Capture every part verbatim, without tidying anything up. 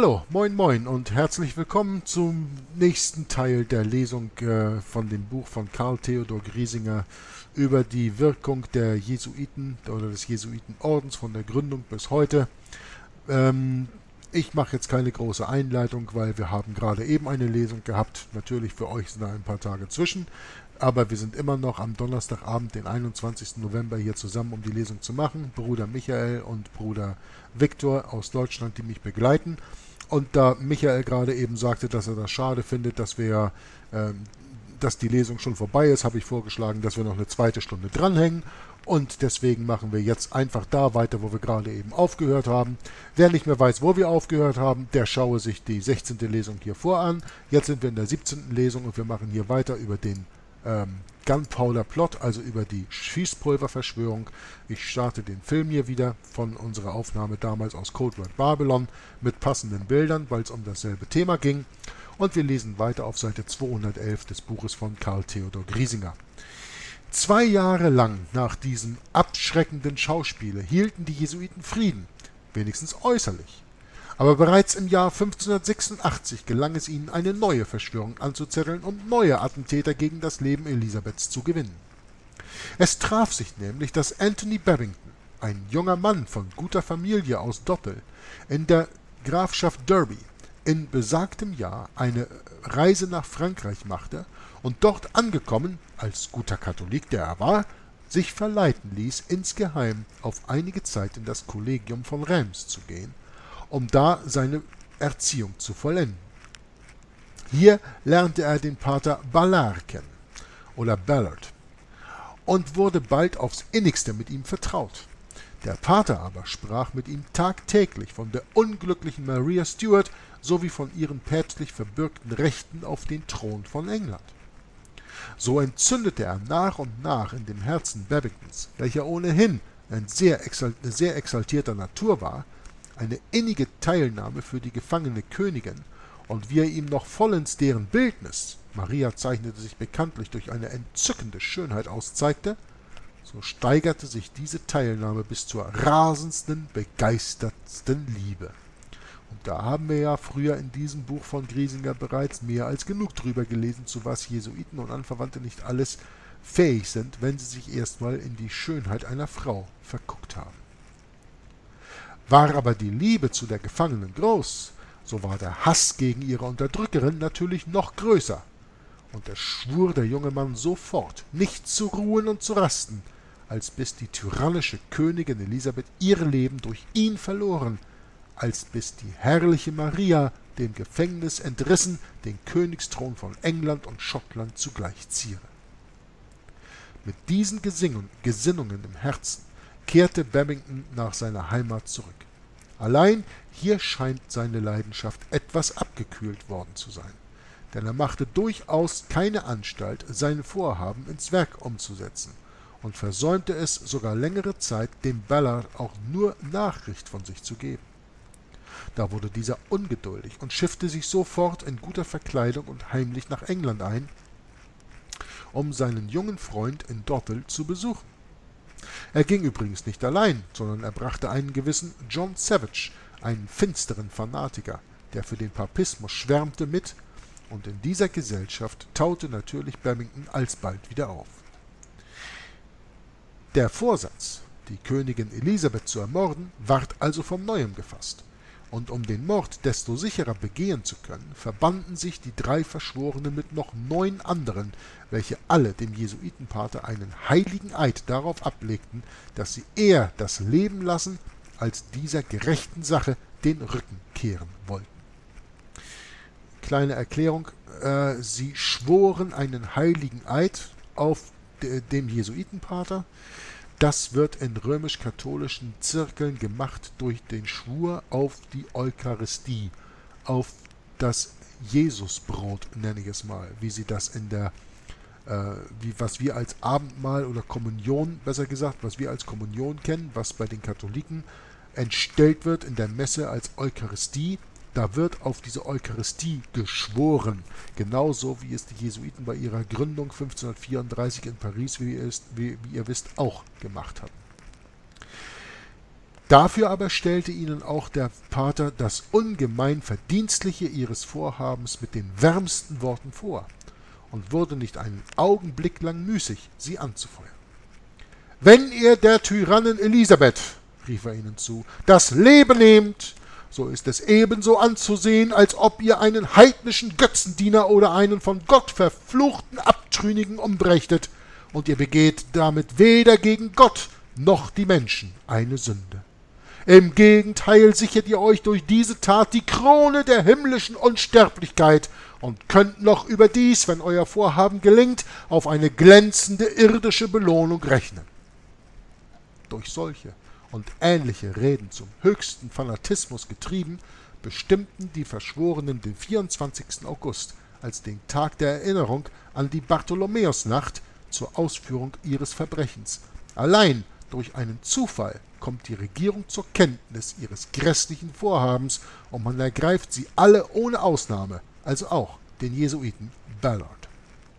Hallo, moin moin und herzlich willkommen zum nächsten Teil der Lesung äh, von dem Buch von Karl Theodor Griesinger über die Wirkung der Jesuiten oder des Jesuitenordens von der Gründung bis heute. Ähm, ich mache jetzt keine große Einleitung, weil wir haben gerade eben eine Lesung gehabt. Natürlich für euch sind da ein paar Tage zwischen, aber wir sind immer noch am Donnerstagabend, den einundzwanzigsten November, hier zusammen, um die Lesung zu machen. Bruder Michael und Bruder Viktor aus Deutschland, die mich begleiten. Und da Michael gerade eben sagte, dass er das schade findet, dass wir, ähm, dass die Lesung schon vorbei ist, habe ich vorgeschlagen, dass wir noch eine zweite Stunde dranhängen. Und deswegen machen wir jetzt einfach da weiter, wo wir gerade eben aufgehört haben. Wer nicht mehr weiß, wo wir aufgehört haben, der schaue sich die sechzehnte Lesung hier vor an. Jetzt sind wir in der siebzehnten Lesung und wir machen hier weiter über den ähm, Gunpowder Plot, also über die Schießpulververschwörung. Ich starte den Film hier wieder von unserer Aufnahme damals aus Code Red Babylon mit passenden Bildern, weil es um dasselbe Thema ging. Und wir lesen weiter auf Seite zweihundertelf des Buches von Karl Theodor Griesinger. Zwei Jahre lang nach diesem abschreckenden Schauspiele hielten die Jesuiten Frieden, wenigstens äußerlich. Aber bereits im Jahr fünfzehnhundertsechsundachtzig gelang es ihnen, eine neue Verschwörung anzuzetteln und neue Attentäter gegen das Leben Elisabeths zu gewinnen. Es traf sich nämlich, dass Anthony Babington, ein junger Mann von guter Familie aus Dottel, in der Grafschaft Derby in besagtem Jahr eine Reise nach Frankreich machte und dort angekommen, als guter Katholik, der er war, sich verleiten ließ, insgeheim auf einige Zeit in das Kollegium von Reims zu gehen, um da seine Erziehung zu vollenden. Hier lernte er den Pater Ballard kennen, oder Ballard, und wurde bald aufs innigste mit ihm vertraut. Der Pater aber sprach mit ihm tagtäglich von der unglücklichen Maria Stuart sowie von ihren päpstlich verbürgten Rechten auf den Thron von England. So entzündete er nach und nach in dem Herzen Babingtons, welcher ohnehin ein sehr, exalt, sehr exaltierter Natur war, eine innige Teilnahme für die gefangene Königin, und wie er ihm noch vollends deren Bildnis, Maria zeichnete sich bekanntlich durch eine entzückende Schönheit auszeigte, so steigerte sich diese Teilnahme bis zur rasendsten, begeistertsten Liebe. Und da haben wir ja früher in diesem Buch von Griesinger bereits mehr als genug drüber gelesen, zu was Jesuiten und Anverwandte nicht alles fähig sind, wenn sie sich erstmal in die Schönheit einer Frau verguckt haben. War aber die Liebe zu der Gefangenen groß, so war der Hass gegen ihre Unterdrückerin natürlich noch größer. Und es schwur der junge Mann sofort, nicht zu ruhen und zu rasten, als bis die tyrannische Königin Elisabeth ihr Leben durch ihn verloren, als bis die herrliche Maria, dem Gefängnis entrissen, den Königsthron von England und Schottland zugleich ziere. Mit diesen Gesinnungen im Herzen kehrte Babington nach seiner Heimat zurück. Allein hier scheint seine Leidenschaft etwas abgekühlt worden zu sein, denn er machte durchaus keine Anstalt, sein Vorhaben ins Werk umzusetzen und versäumte es sogar längere Zeit, dem Ballard auch nur Nachricht von sich zu geben. Da wurde dieser ungeduldig und schiffte sich sofort in guter Verkleidung und heimlich nach England ein, um seinen jungen Freund in Dottel zu besuchen. Er ging übrigens nicht allein, sondern er brachte einen gewissen John Savage, einen finsteren Fanatiker, der für den Papismus schwärmte, mit, und in dieser Gesellschaft taute natürlich Babington alsbald wieder auf. Der Vorsatz, die Königin Elisabeth zu ermorden, ward also von neuem gefasst. Und um den Mord desto sicherer begehen zu können, verbanden sich die drei Verschworenen mit noch neun anderen, welche alle dem Jesuitenpater einen heiligen Eid darauf ablegten, dass sie eher das Leben lassen, als dieser gerechten Sache den Rücken kehren wollten. Kleine Erklärung, äh, sie schworen einen heiligen Eid auf de, dem Jesuitenpater. Das wird in römisch-katholischen Zirkeln gemacht durch den Schwur auf die Eucharistie, auf das Jesusbrot, nenne ich es mal, wie sie das in der, äh, wie, was wir als Abendmahl oder Kommunion, besser gesagt, was wir als Kommunion kennen, was bei den Katholiken entstellt wird in der Messe als Eucharistie. Da wird auf diese Eucharistie geschworen, genauso wie es die Jesuiten bei ihrer Gründung fünfzehnhundertvierunddreißig in Paris, wie ihr, ist, wie, wie ihr wisst, auch gemacht hatten. Dafür aber stellte ihnen auch der Pater das ungemein Verdienstliche ihres Vorhabens mit den wärmsten Worten vor und wurde nicht einen Augenblick lang müßig, sie anzufeuern. »Wenn ihr der Tyrannin Elisabeth«, rief er ihnen zu, »das Leben nehmt, so ist es ebenso anzusehen, als ob ihr einen heidnischen Götzendiener oder einen von Gott verfluchten Abtrünnigen umbrächtet, und ihr begeht damit weder gegen Gott noch die Menschen eine Sünde. Im Gegenteil sichert ihr euch durch diese Tat die Krone der himmlischen Unsterblichkeit und könnt noch überdies, wenn euer Vorhaben gelingt, auf eine glänzende irdische Belohnung rechnen.« Durch solche und ähnliche Reden zum höchsten Fanatismus getrieben, bestimmten die Verschworenen den vierundzwanzigsten August als den Tag der Erinnerung an die Bartholomäusnacht zur Ausführung ihres Verbrechens. Allein durch einen Zufall kommt die Regierung zur Kenntnis ihres grässlichen Vorhabens und man ergreift sie alle ohne Ausnahme, also auch den Jesuiten Ballard.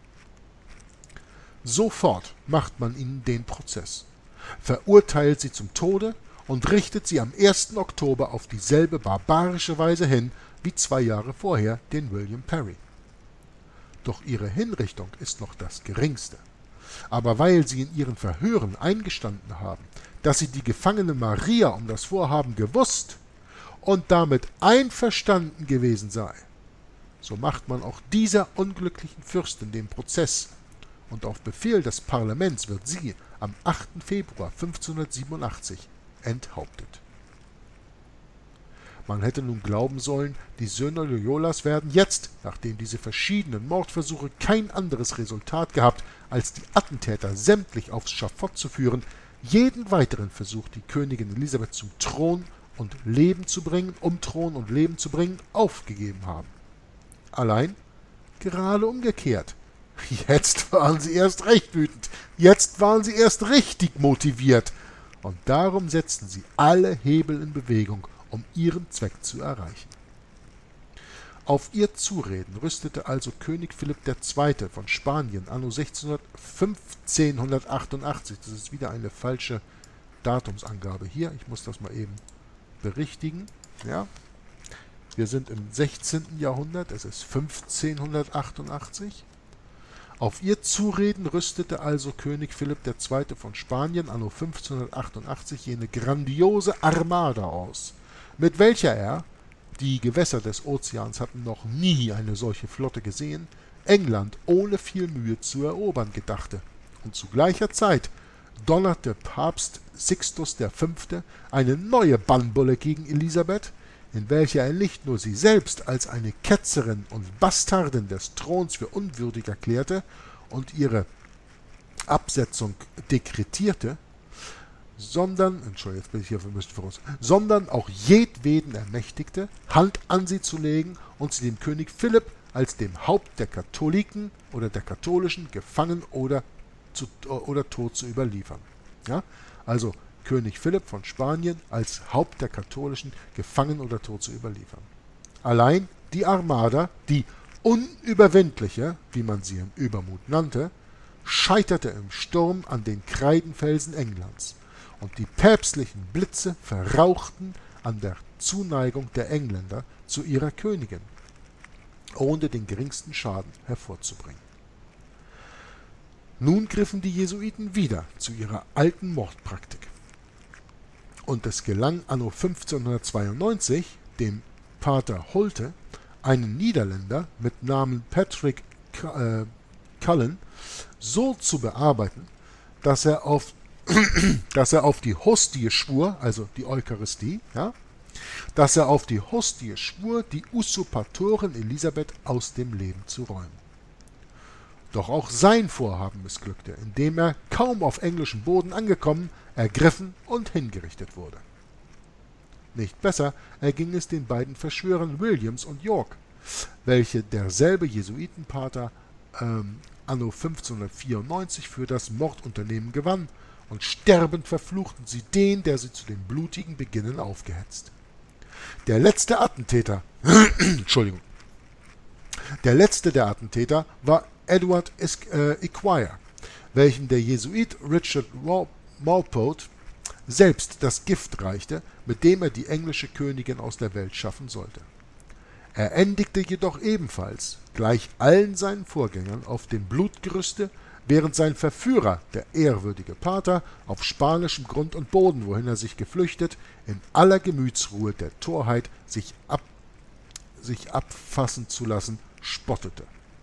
Sofort macht man ihnen den Prozess, verurteilt sie zum Tode und richtet sie am ersten Oktober auf dieselbe barbarische Weise hin wie zwei Jahre vorher den William Perry. Doch ihre Hinrichtung ist noch das Geringste. Aber weil sie in ihren Verhören eingestanden haben, dass sie die gefangene Maria um das Vorhaben gewusst und damit einverstanden gewesen sei, so macht man auch dieser unglücklichen Fürstin den Prozess, und auf Befehl des Parlaments wird sie am achten Februar fünfzehnhundertsiebenundachtzig enthauptet. Man hätte nun glauben sollen, die Söhne Loyolas werden jetzt, nachdem diese verschiedenen Mordversuche kein anderes Resultat gehabt, als die Attentäter sämtlich aufs Schafott zu führen, jeden weiteren Versuch, die Königin Elisabeth zum Thron und Leben zu bringen, um Thron und Leben zu bringen, aufgegeben haben. Allein gerade umgekehrt. Jetzt waren sie erst recht wütend, jetzt waren sie erst richtig motiviert, und darum setzten sie alle Hebel in Bewegung, um ihren Zweck zu erreichen. Auf ihr Zureden rüstete also König Philipp der Zweite von Spanien anno fünfzehnhundertachtundachtzig, das ist wieder eine falsche Datumsangabe hier, ich muss das mal eben berichtigen, ja, wir sind im sechzehnten Jahrhundert, es ist fünfzehnhundertachtundachtzig. Auf ihr Zureden rüstete also König Philipp der Zweite von Spanien anno fünfzehnhundertachtundachtzig jene grandiose Armada aus, mit welcher er, die Gewässer des Ozeans hatten noch nie eine solche Flotte gesehen, England ohne viel Mühe zu erobern gedachte, und zu gleicher Zeit donnerte Papst Sixtus der Fünfte eine neue Bannbulle gegen Elisabeth, in welcher er nicht nur sie selbst als eine Ketzerin und Bastardin des Throns für unwürdig erklärte und ihre Absetzung dekretierte, sondern, Entschuldigung, jetzt bin ich hier vermischt voraus, sondern auch jedweden ermächtigte, Hand an sie zu legen und sie dem König Philipp als dem Haupt der Katholiken oder der Katholischen gefangen oder, zu, oder tot zu überliefern. Ja? Also König Philipp von Spanien als Haupt der Katholischen gefangen oder tot zu überliefern. Allein die Armada, die unüberwindliche, wie man sie im Übermut nannte, scheiterte im Sturm an den Kreidenfelsen Englands, und die päpstlichen Blitze verrauchten an der Zuneigung der Engländer zu ihrer Königin, ohne den geringsten Schaden hervorzubringen. Nun griffen die Jesuiten wieder zu ihrer alten Mordpraktik. Und es gelang anno fünfzehnhundertzweiundneunzig dem Pater Holte, einen Niederländer mit Namen Patrick äh, Cullen, so zu bearbeiten, dass er auf, dass er auf die Hostie schwur, also die Eucharistie, ja, dass er auf die Hostie schwur, die Usurpatorin Elisabeth aus dem Leben zu räumen. Doch auch sein Vorhaben missglückte, indem er, kaum auf englischem Boden angekommen, ergriffen und hingerichtet wurde. Nicht besser erging es den beiden Verschwörern Williams und York, welche derselbe Jesuitenpater ähm, anno fünfzehnhundertvierundneunzig für das Mordunternehmen gewann, und sterbend verfluchten sie den, der sie zu dem blutigen Beginnen aufgehetzt. Der letzte Attentäter, Entschuldigung, der letzte der Attentäter war Edward Esquire, welchen der Jesuit Richard Walpole selbst das Gift reichte, mit dem er die englische Königin aus der Welt schaffen sollte. Er endigte jedoch ebenfalls, gleich allen seinen Vorgängern, auf dem Blutgerüste, während sein Verführer, der ehrwürdige Pater, auf spanischem Grund und Boden, wohin er sich geflüchtet, in aller Gemütsruhe der Torheit, sich, ab, sich abfassen zu lassen, spottete.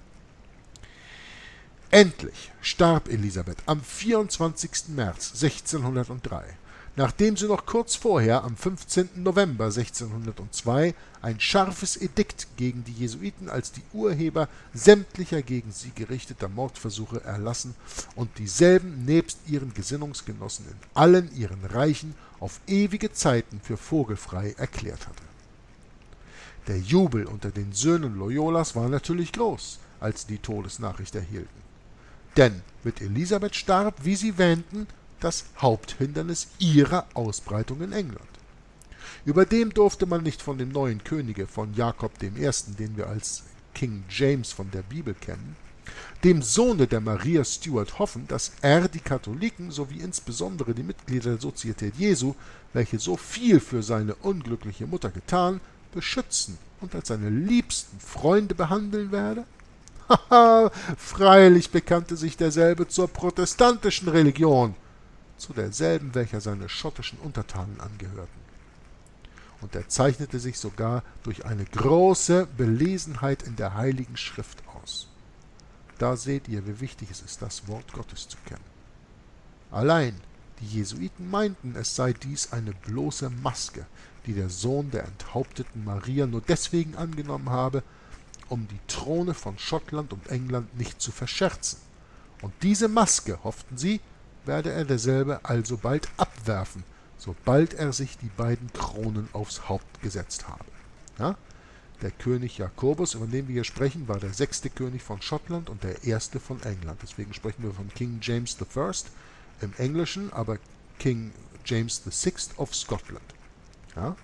Endlich starb Elisabeth am vierundzwanzigsten März sechzehnhundertdrei, nachdem sie noch kurz vorher, am fünfzehnten November sechzehnhundertzwei, ein scharfes Edikt gegen die Jesuiten als die Urheber sämtlicher gegen sie gerichteter Mordversuche erlassen und dieselben nebst ihren Gesinnungsgenossen in allen ihren Reichen auf ewige Zeiten für vogelfrei erklärt hatte. Der Jubel unter den Söhnen Loyolas war natürlich groß, als sie die Todesnachricht erhielten. Denn mit Elisabeth starb, wie sie wähnten, das Haupthindernis ihrer Ausbreitung in England. Überdem durfte man nicht von dem neuen Könige, von Jakob dem Ersten, den wir als King James von der Bibel kennen, dem Sohne der Maria Stuart, hoffen, dass er die Katholiken sowie insbesondere die Mitglieder der Sozietät Jesu, welche so viel für seine unglückliche Mutter getan, beschützen und als seine liebsten Freunde behandeln werde? Haha, freilich bekannte sich derselbe zur protestantischen Religion, zu derselben, welcher seine schottischen Untertanen angehörten. Und er zeichnete sich sogar durch eine große Belesenheit in der Heiligen Schrift aus. Da seht ihr, wie wichtig es ist, das Wort Gottes zu kennen. Allein die Jesuiten meinten, es sei dies eine bloße Maske, die der Sohn der enthaupteten Maria nur deswegen angenommen habe, um die Throne von Schottland und England nicht zu verscherzen. Und diese Maske, hofften sie, werde er derselbe alsobald abwerfen, sobald er sich die beiden Kronen aufs Haupt gesetzt habe. Ja? Der König Jakobus, über den wir hier sprechen, war der sechste König von Schottland und der erste von England. Deswegen sprechen wir von King James the First im Englischen, aber King James the Sixth of Scotland. Ja?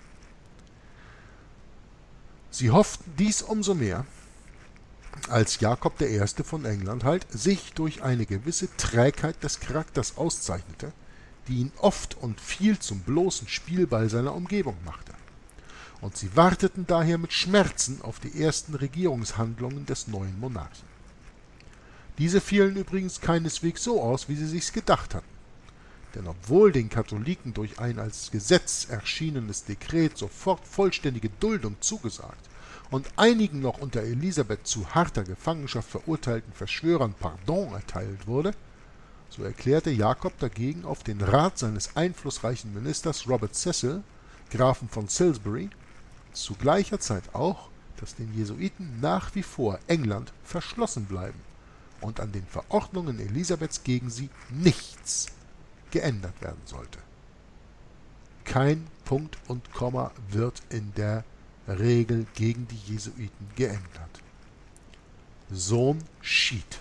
Sie hofften dies umso mehr, als Jakob der Erste von England halt sich durch eine gewisse Trägheit des Charakters auszeichnete, die ihn oft und viel zum bloßen Spielball seiner Umgebung machte. Und sie warteten daher mit Schmerzen auf die ersten Regierungshandlungen des neuen Monarchen. Diese fielen übrigens keineswegs so aus, wie sie sich's gedacht hatten. Denn obwohl den Katholiken durch ein als Gesetz erschienenes Dekret sofort vollständige Duldung zugesagt und einigen noch unter Elisabeth zu harter Gefangenschaft verurteilten Verschwörern Pardon erteilt wurde, so erklärte Jakob dagegen auf den Rat seines einflussreichen Ministers Robert Cecil, Grafen von Salisbury, zu gleicher Zeit auch, dass den Jesuiten nach wie vor England verschlossen bleiben und an den Verordnungen Elisabeths gegen sie nichts geändert werden sollte. Kein Punkt und Komma wird in der Regel gegen die Jesuiten geändert. Sohn schied.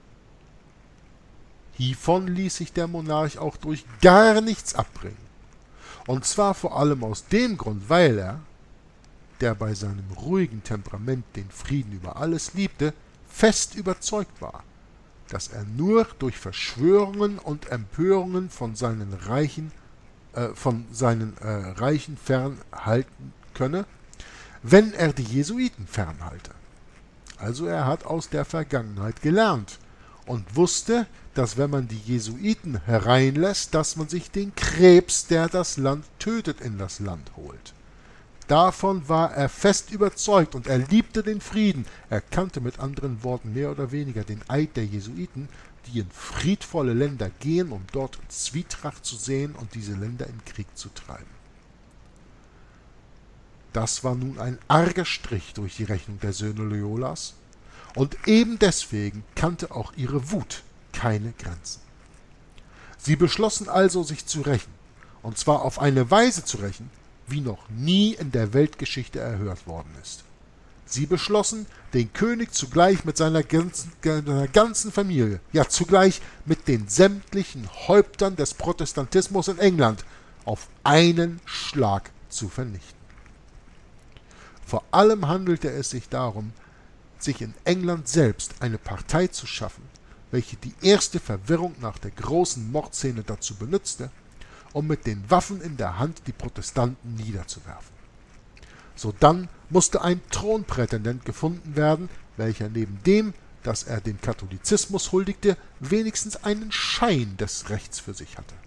Hievon ließ sich der Monarch auch durch gar nichts abbringen. Und zwar vor allem aus dem Grund, weil er, der bei seinem ruhigen Temperament den Frieden über alles liebte, fest überzeugt war, dass er nur durch Verschwörungen und Empörungen von seinen Reichen, äh, von seinen äh, Reichen fernhalten könne, wenn er die Jesuiten fernhalte. Also er hat aus der Vergangenheit gelernt und wusste, dass wenn man die Jesuiten hereinlässt, dass man sich den Krebs, der das Land tötet, in das Land holt. Davon war er fest überzeugt und er liebte den Frieden. Er kannte mit anderen Worten mehr oder weniger den Eid der Jesuiten, die in friedvolle Länder gehen, um dort Zwietracht zu säen und diese Länder in Krieg zu treiben. Das war nun ein arger Strich durch die Rechnung der Söhne Loyolas, und eben deswegen kannte auch ihre Wut keine Grenzen. Sie beschlossen also, sich zu rächen, und zwar auf eine Weise zu rächen, wie noch nie in der Weltgeschichte erhört worden ist. Sie beschlossen, den König zugleich mit seiner ganzen, seiner ganzen Familie, ja zugleich mit den sämtlichen Häuptern des Protestantismus in England auf einen Schlag zu vernichten. Vor allem handelte es sich darum, sich in England selbst eine Partei zu schaffen, welche die erste Verwirrung nach der großen Mordszene dazu benutzte, um mit den Waffen in der Hand die Protestanten niederzuwerfen. Sodann musste ein Thronprätendent gefunden werden, welcher neben dem, dass er dem Katholizismus huldigte, wenigstens einen Schein des Rechts für sich hatte.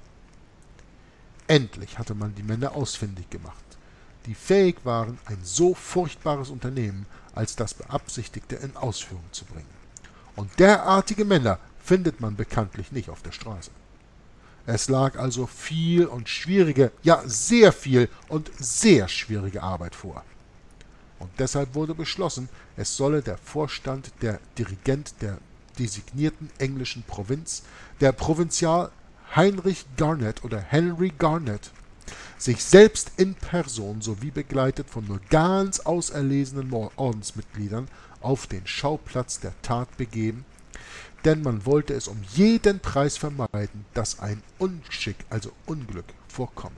Endlich hatte man die Männer ausfindig gemacht, die fähig waren, ein so furchtbares Unternehmen als das beabsichtigte in Ausführung zu bringen. Und derartige Männer findet man bekanntlich nicht auf der Straße. Es lag also viel und schwierige, ja sehr viel und sehr schwierige Arbeit vor. Und deshalb wurde beschlossen, es solle der Vorstand, der Dirigent der designierten englischen Provinz, der Provinzial Heinrich Garnet oder Henry Garnet, sich selbst in Person sowie begleitet von nur ganz auserlesenen Ordensmitgliedern auf den Schauplatz der Tat begeben, denn man wollte es um jeden Preis vermeiden, dass ein Unschick, also Unglück, vorkomme.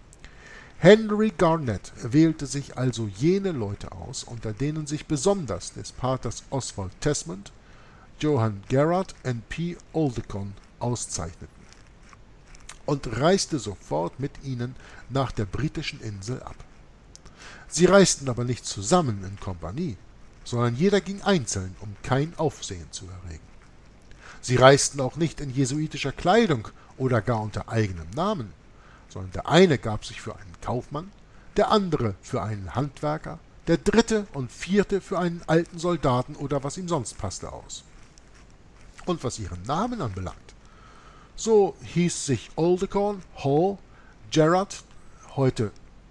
Henry Garnet wählte sich also jene Leute aus, unter denen sich besonders des Paters Oswald Tesmond, Johann Gerard und P. Oldecon auszeichneten, und reiste sofort mit ihnen nach der britischen Insel ab. Sie reisten aber nicht zusammen in Kompanie, sondern jeder ging einzeln, um kein Aufsehen zu erregen. Sie reisten auch nicht in jesuitischer Kleidung oder gar unter eigenem Namen, sondern der eine gab sich für einen Kaufmann, der andere für einen Handwerker, der dritte und vierte für einen alten Soldaten oder was ihm sonst passte aus. Und was ihren Namen anbelangt, so hieß sich Oldecon, Hall, Gerard, heute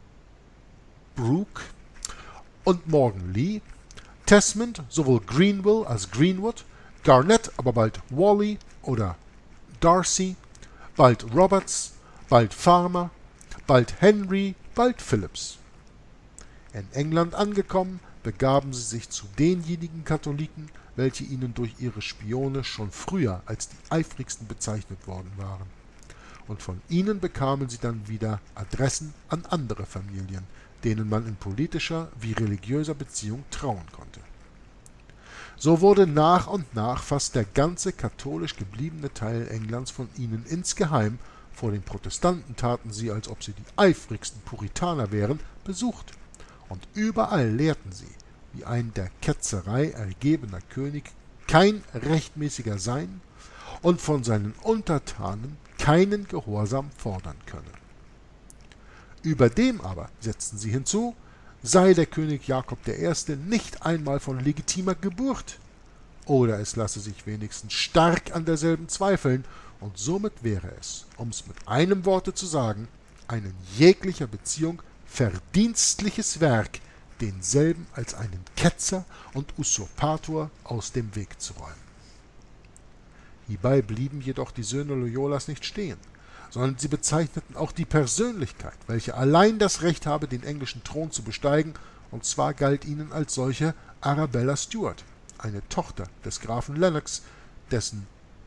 Brooke, und Morgan Lee, Tesmond sowohl Greenville als Greenwood, Garnet aber bald Wally oder Darcy, bald Roberts, bald Farmer, bald Henry, bald Phillips. In England angekommen, begaben sie sich zu denjenigen Katholiken, welche ihnen durch ihre Spione schon früher als die eifrigsten bezeichnet worden waren. Und von ihnen bekamen sie dann wieder Adressen an andere Familien, denen man in politischer wie religiöser Beziehung trauen konnte. So wurde nach und nach fast der ganze katholisch gebliebene Teil Englands von ihnen insgeheim, vor den Protestanten taten sie, als ob sie die eifrigsten Puritaner wären, besucht, und überall lehrten sie, wie ein der Ketzerei ergebener König kein rechtmäßiger sein und von seinen Untertanen keinen Gehorsam fordern könne. Überdem aber, setzten sie hinzu, sei der König Jakob der Erste nicht einmal von legitimer Geburt, oder es lasse sich wenigstens stark an derselben zweifeln, und somit wäre es, um's mit einem Worte zu sagen, ein in jeglicher Beziehung verdienstliches Werk, denselben als einen Ketzer und Usurpator aus dem Weg zu räumen. Hierbei blieben jedoch die Söhne Loyolas nicht stehen, sondern sie bezeichneten auch die Persönlichkeit, welche allein das Recht habe, den englischen Thron zu besteigen, und zwar galt ihnen als solche Arabella Stuart, eine Tochter des Grafen Lennox, dessen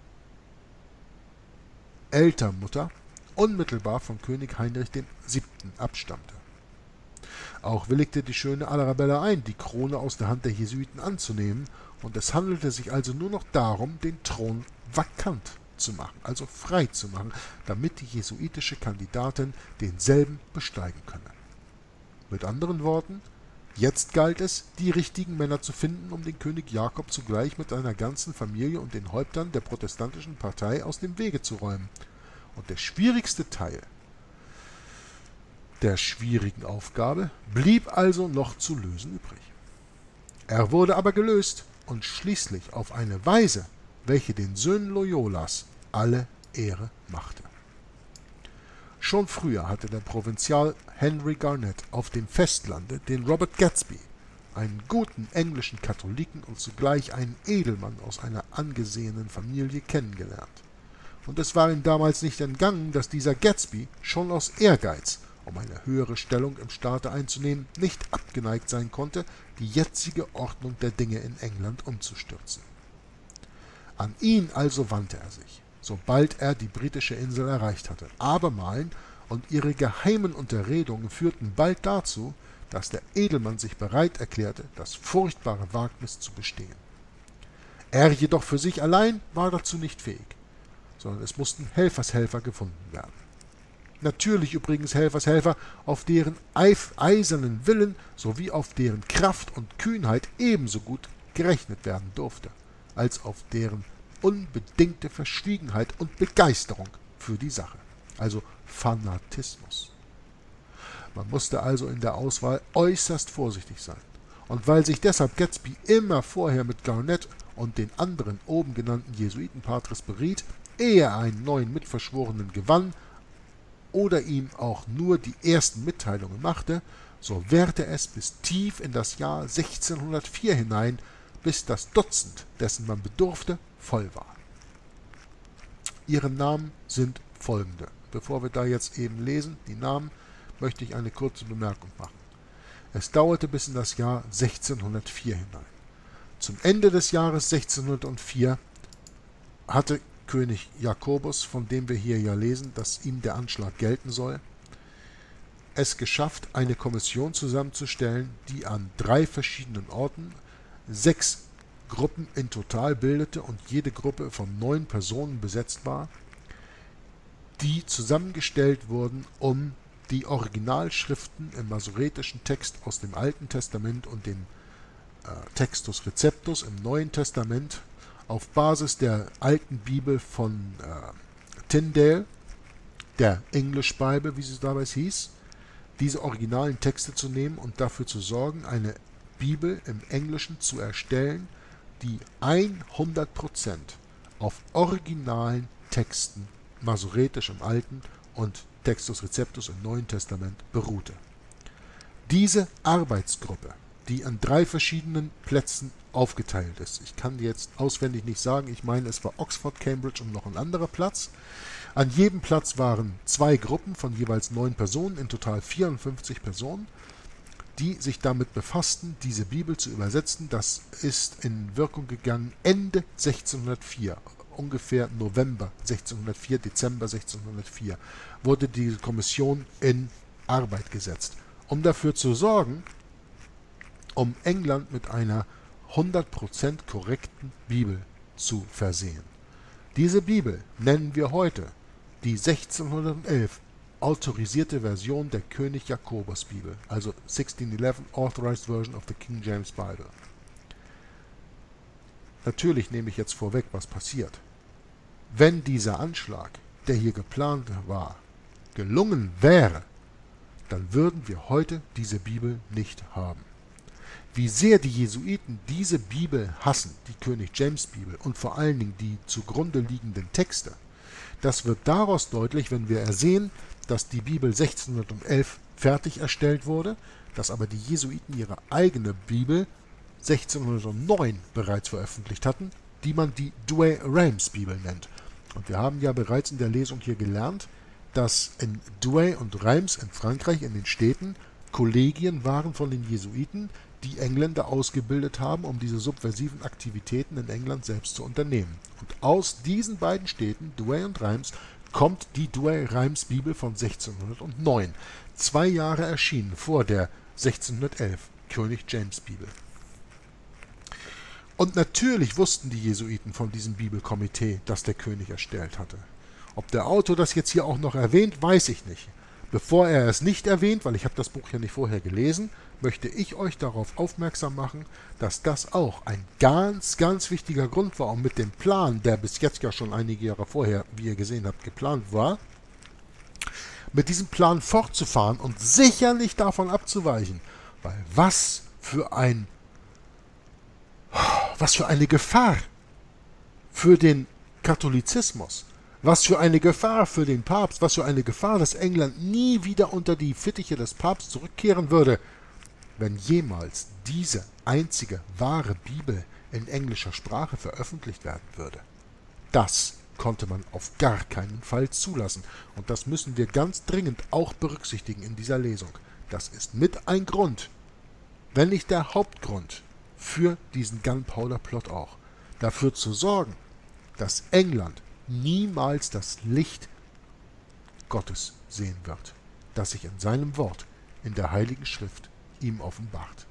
Elternmutter unmittelbar von König Heinrich der Siebte abstammte. Auch willigte die schöne Arabella ein, die Krone aus der Hand der Jesuiten anzunehmen, und es handelte sich also nur noch darum, den Thron vakant zu machen, also frei zu machen, damit die jesuitische Kandidatin denselben besteigen könne. Mit anderen Worten, jetzt galt es, die richtigen Männer zu finden, um den König Jakob zugleich mit seiner ganzen Familie und den Häuptern der protestantischen Partei aus dem Wege zu räumen. Und der schwierigste Teil der schwierigen Aufgabe blieb also noch zu lösen übrig. Er wurde aber gelöst und schließlich auf eine Weise, welche den Söhnen Loyolas alle Ehre machte. Schon früher hatte der Provinzial Henry Garnet auf dem Festlande den Robert Gadsby, einen guten englischen Katholiken und zugleich einen Edelmann aus einer angesehenen Familie, kennengelernt. Und es war ihm damals nicht entgangen, dass dieser Gadsby schon aus Ehrgeiz, um eine höhere Stellung im Staate einzunehmen, nicht abgeneigt sein konnte, die jetzige Ordnung der Dinge in England umzustürzen. An ihn also wandte er sich, sobald er die britische Insel erreicht hatte. Abermalen und ihre geheimen Unterredungen führten bald dazu, dass der Edelmann sich bereit erklärte, das furchtbare Wagnis zu bestehen. Er jedoch für sich allein war dazu nicht fähig, sondern es mussten Helfershelfer gefunden werden. Natürlich übrigens Helfershelfer, auf deren eisernen Willen sowie auf deren Kraft und Kühnheit ebenso gut gerechnet werden durfte, als auf deren unbedingte Verschwiegenheit und Begeisterung für die Sache, also Fanatismus. Man musste also in der Auswahl äußerst vorsichtig sein. Und weil sich deshalb Gadsby immer vorher mit Garnett und den anderen oben genannten Jesuitenpatres beriet, ehe er einen neuen Mitverschworenen gewann oder ihm auch nur die ersten Mitteilungen machte, so währte es bis tief in das Jahr sechzehnhundertvier hinein, bis das Dutzend, dessen man bedurfte, voll war. Ihre Namen sind folgende. Bevor wir da jetzt eben lesen, die Namen, möchte ich eine kurze Bemerkung machen. Es dauerte bis in das Jahr sechzehnhundertvier hinein. Zum Ende des Jahres sechzehnhundertvier hatte König Jakobus, von dem wir hier ja lesen, dass ihm der Anschlag gelten soll, es geschafft, eine Kommission zusammenzustellen, die an drei verschiedenen Orten sechs Gruppen in total bildete und jede Gruppe von neun Personen besetzt war, die zusammengestellt wurden, um die Originalschriften im masoretischen Text aus dem Alten Testament und dem äh, Textus Receptus im Neuen Testament auf Basis der alten Bibel von äh, Tyndale, der English Bible, wie sie damals hieß, diese originalen Texte zu nehmen und dafür zu sorgen, eine Bibel im Englischen zu erstellen, die hundert Prozent auf originalen Texten, masoretisch im Alten und Textus Receptus im Neuen Testament, beruhte. Diese Arbeitsgruppe, die an drei verschiedenen Plätzen aufgeteilt ist, ich kann die jetzt auswendig nicht sagen, ich meine, es war Oxford, Cambridge und noch ein anderer Platz. An jedem Platz waren zwei Gruppen von jeweils neun Personen, in total vierundfünfzig Personen, die sich damit befassten, diese Bibel zu übersetzen. Das ist in Wirkung gegangen Ende sechzehnhundertvier, ungefähr November sechzehnhundertvier, Dezember sechzehnhundertvier, wurde diese Kommission in Arbeit gesetzt, um dafür zu sorgen, um England mit einer hundert Prozent korrekten Bibel zu versehen. Diese Bibel nennen wir heute die sechzehnhundertelf autorisierte Version der König Jakobus Bibel, also sechzehnhundertelf Authorized Version of the King James Bible. Natürlich nehme ich jetzt vorweg, was passiert. Wenn dieser Anschlag, der hier geplant war, gelungen wäre, dann würden wir heute diese Bibel nicht haben. Wie sehr die Jesuiten diese Bibel hassen, die König James Bibel, und vor allen Dingen die zugrunde liegenden Texte, das wird daraus deutlich, wenn wir ersehen, dass die Bibel sechzehnhundertelf fertig erstellt wurde, dass aber die Jesuiten ihre eigene Bibel sechzehnhundertneun bereits veröffentlicht hatten, die man die Douay-Rheims Bibel nennt. Und wir haben ja bereits in der Lesung hier gelernt, dass in Douay und Reims in Frankreich, in den Städten, Kollegien waren von den Jesuiten, die Engländer ausgebildet haben, um diese subversiven Aktivitäten in England selbst zu unternehmen. Und aus diesen beiden Städten, Douay und Reims, kommt die Douay-Rheims Bibel von sechzehnhundertneun, zwei Jahre erschienen vor der sechzehnhundertelf König James Bibel. Und natürlich wussten die Jesuiten von diesem Bibelkomitee, das der König erstellt hatte. Ob der Autor das jetzt hier auch noch erwähnt, weiß ich nicht. Bevor er es nicht erwähnt, weil ich habe das Buch ja nicht vorher gelesen, möchte ich euch darauf aufmerksam machen, dass das auch ein ganz, ganz wichtiger Grund war, um mit dem Plan, der bis jetzt ja schon einige Jahre vorher, wie ihr gesehen habt, geplant war, mit diesem Plan fortzufahren und sicherlich davon abzuweichen. Weil was für ein, was für eine Gefahr für den Katholizismus, was für eine Gefahr für den Papst, was für eine Gefahr, dass England nie wieder unter die Fittiche des Papstes zurückkehren würde, wenn jemals diese einzige wahre Bibel in englischer Sprache veröffentlicht werden würde. Das konnte man auf gar keinen Fall zulassen. Und das müssen wir ganz dringend auch berücksichtigen in dieser Lesung. Das ist mit ein Grund, wenn nicht der Hauptgrund, für diesen Gunpowder-Plot auch. Dafür zu sorgen, dass England niemals das Licht Gottes sehen wird, das sich in seinem Wort, in der Heiligen Schrift, ihm offenbart.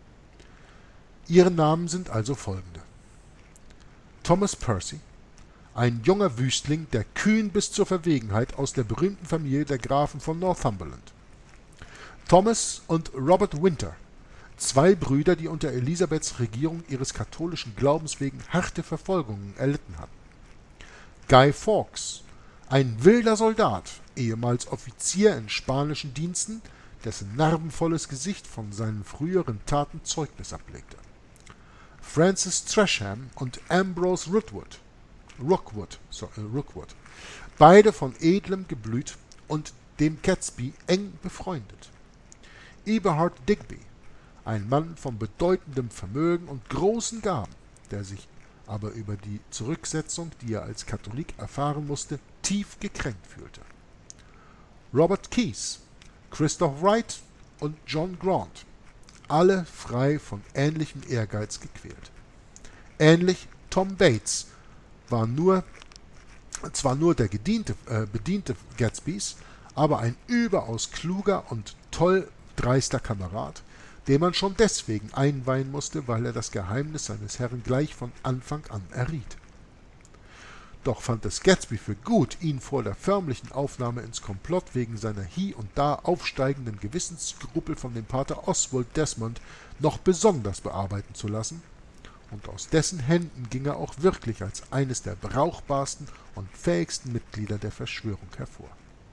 Ihre Namen sind also folgende: Thomas Percy, ein junger Wüstling, der kühn bis zur Verwegenheit aus der berühmten Familie der Grafen von Northumberland. Thomas und Robert Winter, zwei Brüder, die unter Elisabeths Regierung ihres katholischen Glaubens wegen harte Verfolgungen erlitten hatten. Guy Fawkes, ein wilder Soldat, ehemals Offizier in spanischen Diensten, dessen narbenvolles Gesicht von seinen früheren Taten Zeugnis ablegte. Francis Tresham und Ambrose Rookwood, Rookwood, sorry, Rookwood, beide von edlem Geblüt und dem Gatsby eng befreundet. Eberhard Digby, ein Mann von bedeutendem Vermögen und großen Gaben, der sich aber über die Zurücksetzung, die er als Katholik erfahren musste, tief gekränkt fühlte. Robert Keyes, Christoph Wright und John Grant, alle frei von ähnlichem Ehrgeiz gequält. Ähnlich Tom Bates war nur, zwar nur der gediente, äh, Bediente Gatsbys, aber ein überaus kluger und toll dreister Kamerad, den man schon deswegen einweihen musste, weil er das Geheimnis seines Herrn gleich von Anfang an erriet. Doch fand es Gatsby für gut, ihn vor der förmlichen Aufnahme ins Komplott wegen seiner hie und da aufsteigenden Gewissensskrupel von dem Pater Oswald Desmond noch besonders bearbeiten zu lassen, und aus dessen Händen ging er auch wirklich als eines der brauchbarsten und fähigsten Mitglieder der Verschwörung hervor.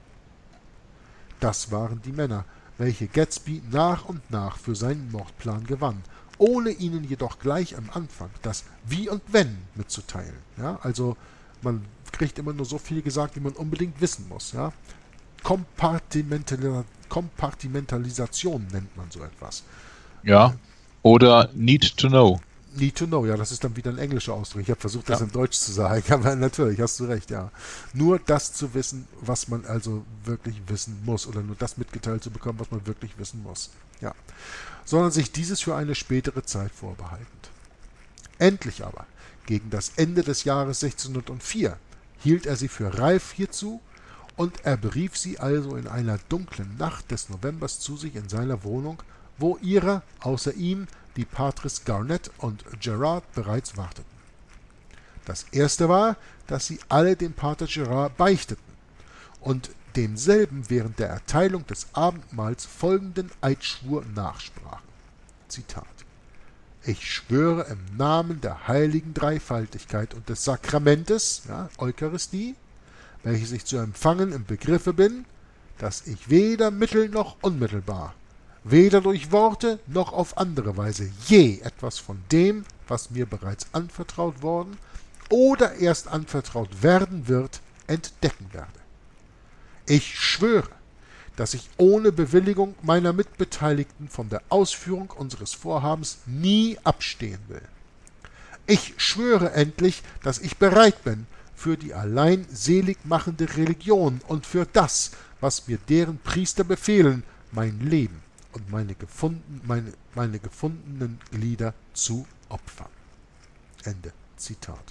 Das waren die Männer, welche Gatsby nach und nach für seinen Mordplan gewann, ohne ihnen jedoch gleich am Anfang das Wie und Wenn mitzuteilen. Ja, also man kriegt immer nur so viel gesagt, wie man unbedingt wissen muss. Ja. Kompartimental- Kompartimentalisation nennt man so etwas. Ja, oder Need to Know. Need to know, ja, das ist dann wieder ein englischer Ausdruck. Ich habe versucht, das Ja. in Deutsch zu sagen, aber natürlich, hast du recht, ja. Nur das zu wissen, was man also wirklich wissen muss, oder nur das mitgeteilt zu bekommen, was man wirklich wissen muss. Ja. Sondern sich dieses für eine spätere Zeit vorbehaltend. Endlich aber, gegen das Ende des Jahres sechzehnhundertvier, hielt er sie für reif hierzu, und er berief sie also in einer dunklen Nacht des Novembers zu sich in seiner Wohnung, wo ihrer, außer ihm, die Patres Garnett und Gerard bereits warteten. Das erste war, dass sie alle dem Pater Gerard beichteten und demselben während der Erteilung des Abendmahls folgenden Eidschwur nachsprachen. Zitat: Ich schwöre im Namen der heiligen Dreifaltigkeit und des Sakramentes, ja, Eucharistie, welches ich zu empfangen im Begriffe bin, dass ich weder mittel- noch unmittelbar, weder durch Worte noch auf andere Weise je etwas von dem, was mir bereits anvertraut worden oder erst anvertraut werden wird, entdecken werde. Ich schwöre, dass ich ohne Bewilligung meiner Mitbeteiligten von der Ausführung unseres Vorhabens nie abstehen will. Ich schwöre endlich, dass ich bereit bin, für die allein selig machende Religion und für das, was mir deren Priester befehlen, mein Leben und meine, gefunden, meine, meine gefundenen Glieder zu opfern. Ende Zitat.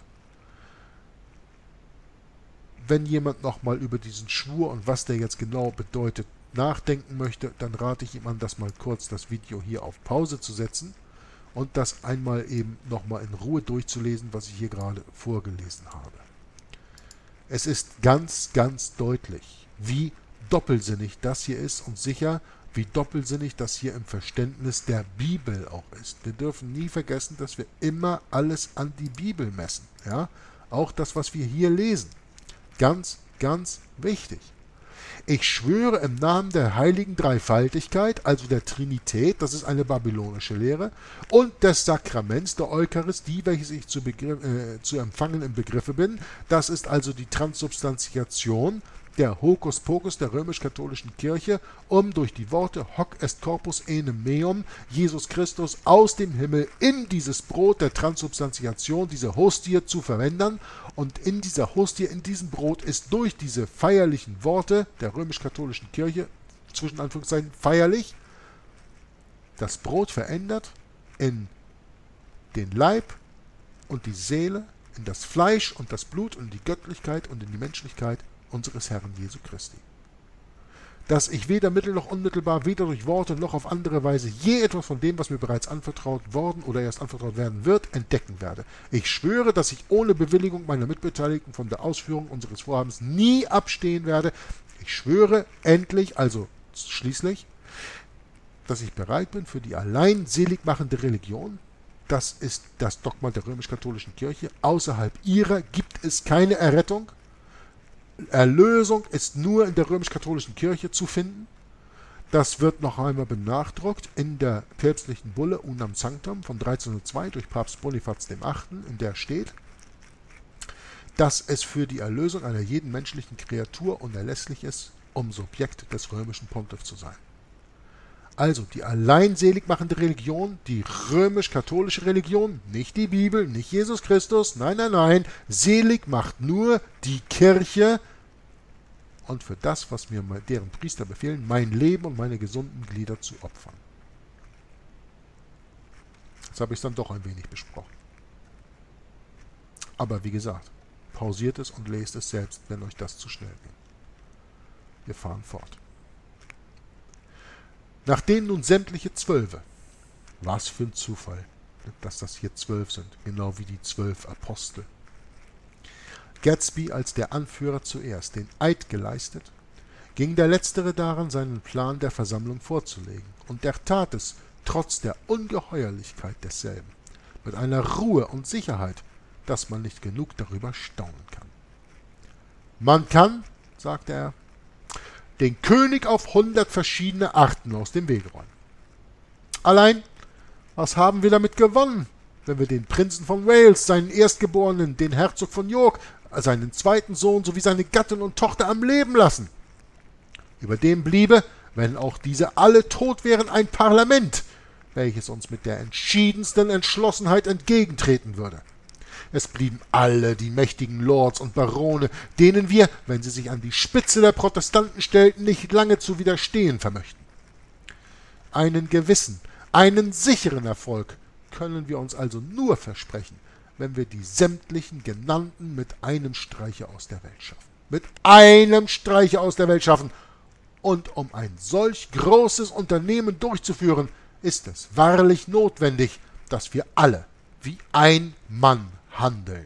Wenn jemand nochmal über diesen Schwur und was der jetzt genau bedeutet nachdenken möchte, dann rate ich ihm an, das mal kurz das Video hier auf Pause zu setzen und das einmal eben nochmal in Ruhe durchzulesen, was ich hier gerade vorgelesen habe. Es ist ganz, ganz deutlich, wie doppelsinnig das hier ist und sicher, wie doppelsinnig das hier im Verständnis der Bibel auch ist. Wir dürfen nie vergessen, dass wir immer alles an die Bibel messen. Ja? Auch das, was wir hier lesen. Ganz, ganz wichtig. Ich schwöre im Namen der heiligen Dreifaltigkeit, also der Trinität, das ist eine babylonische Lehre, und des Sakraments der Eucharistie, welches ich zu, Begriff, äh, zu empfangen im Begriffe bin, das ist also die Transubstantiation, der Hokuspokus der römisch-katholischen Kirche, um durch die Worte Hoc est corpus enim meum Jesus Christus aus dem Himmel in dieses Brot der Transubstantiation, diese Hostie zu verwenden. Und in dieser Hostie, in diesem Brot ist durch diese feierlichen Worte der römisch-katholischen Kirche, zwischen Anführungszeichen feierlich, das Brot verändert in den Leib und die Seele, in das Fleisch und das Blut und die Göttlichkeit und in die Menschlichkeit unseres Herrn Jesu Christi. dass ich weder mittel- noch unmittelbar, weder durch Worte noch auf andere Weise je etwas von dem, was mir bereits anvertraut worden oder erst anvertraut werden wird, entdecken werde. Ich schwöre, dass ich ohne Bewilligung meiner Mitbeteiligten von der Ausführung unseres Vorhabens nie abstehen werde. Ich schwöre endlich, also schließlich, dass ich bereit bin für die allein seligmachende Religion, das ist das Dogma der römisch-katholischen Kirche, außerhalb ihrer gibt es keine Errettung. Erlösung ist nur in der römisch-katholischen Kirche zu finden. Das wird noch einmal benachdruckt in der päpstlichen Bulle Unam Sanctam von dreizehnhundertzwei durch Papst Bonifaz der Achte, in der steht, dass es für die Erlösung einer jeden menschlichen Kreatur unerlässlich ist, um Subjekt des römischen Pontiff zu sein. Also die allein seligmachende Religion, die römisch-katholische Religion, nicht die Bibel, nicht Jesus Christus, nein, nein, nein, selig macht nur die Kirche und für das, was mir deren Priester befehlen, mein Leben und meine gesunden Glieder zu opfern. Jetzt habe ich es dann doch ein wenig besprochen. Aber wie gesagt, pausiert es und lest es selbst, wenn euch das zu schnell geht. Wir fahren fort. Nachdem nun sämtliche Zwölfe, was für ein Zufall, dass das hier zwölf sind, genau wie die zwölf Apostel, Gadsby als der Anführer zuerst den Eid geleistet, ging der Letztere daran, seinen Plan der Versammlung vorzulegen, und er tat es, trotz der Ungeheuerlichkeit desselben, mit einer Ruhe und Sicherheit, dass man nicht genug darüber staunen kann. Man kann, sagte er, den König auf hundert verschiedene Arten aus dem Wege räumen. Allein, was haben wir damit gewonnen, wenn wir den Prinzen von Wales, seinen Erstgeborenen, den Herzog von York, seinen zweiten Sohn sowie seine Gattin und Tochter am Leben lassen? Über dem bliebe, wenn auch diese alle tot wären, ein Parlament, welches uns mit der entschiedensten Entschlossenheit entgegentreten würde. Es blieben alle die mächtigen Lords und Barone, denen wir, wenn sie sich an die Spitze der Protestanten stellten, nicht lange zu widerstehen vermöchten. Einen gewissen, einen sicheren Erfolg können wir uns also nur versprechen, wenn wir die sämtlichen genannten mit einem Streiche aus der Welt schaffen. Mit einem Streiche aus der Welt schaffen. Und um ein solch großes Unternehmen durchzuführen, ist es wahrlich notwendig, dass wir alle wie ein Mann handeln.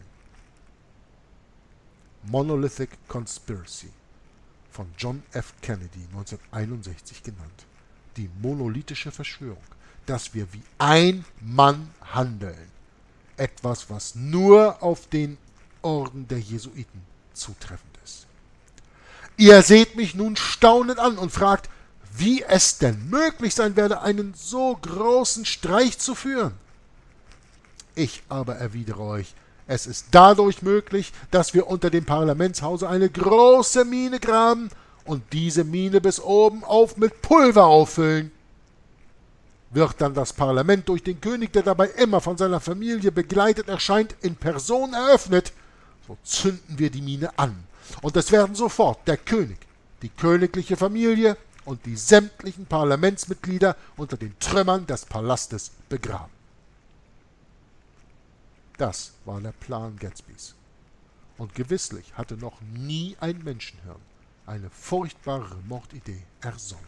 Monolithic Conspiracy von John F. Kennedy neunzehnhunderteinundsechzig genannt. Die monolithische Verschwörung, dass wir wie ein Mann handeln. Etwas, was nur auf den Orden der Jesuiten zutreffend ist. Ihr seht mich nun staunend an und fragt, wie es denn möglich sein werde, einen so großen Streich zu führen. Ich aber erwidere euch, es ist dadurch möglich, dass wir unter dem Parlamentshause eine große Mine graben und diese Mine bis oben auf mit Pulver auffüllen. Wird dann das Parlament durch den König, der dabei immer von seiner Familie begleitet erscheint, in Person eröffnet, so zünden wir die Mine an, und es werden sofort der König, die königliche Familie und die sämtlichen Parlamentsmitglieder unter den Trümmern des Palastes begraben. Das war der Plan Gadsbys. Und gewisslich hatte noch nie ein Menschenhirn eine furchtbarere Mordidee ersonnen.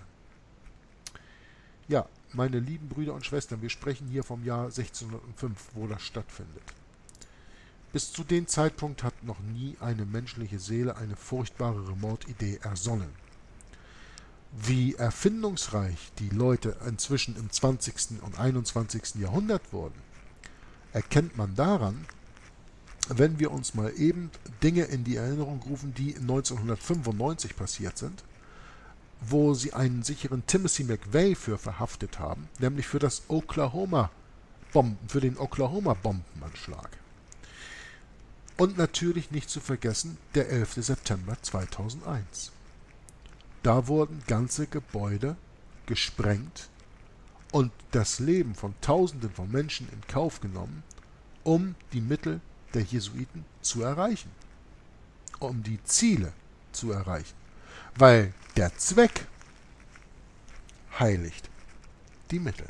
Ja, meine lieben Brüder und Schwestern, wir sprechen hier vom Jahr sechzehnhundertfünf, wo das stattfindet. Bis zu dem Zeitpunkt hat noch nie eine menschliche Seele eine furchtbarere Mordidee ersonnen. Wie erfindungsreich die Leute inzwischen im zwanzigsten und einundzwanzigsten Jahrhundert wurden, erkennt man daran, wenn wir uns mal eben Dinge in die Erinnerung rufen, die neunzehnhundertfünfundneunzig passiert sind, wo sie einen sicheren Timothy McVeigh für verhaftet haben, nämlich für das Oklahoma Bomben, für den Oklahoma-Bombenanschlag. Und natürlich nicht zu vergessen der elfte September zweitausendeins. Da wurden ganze Gebäude gesprengt und das Leben von Tausenden von Menschen in Kauf genommen, um die Mittel der Jesuiten zu erreichen, um die Ziele zu erreichen, weil der Zweck heiligt die Mittel.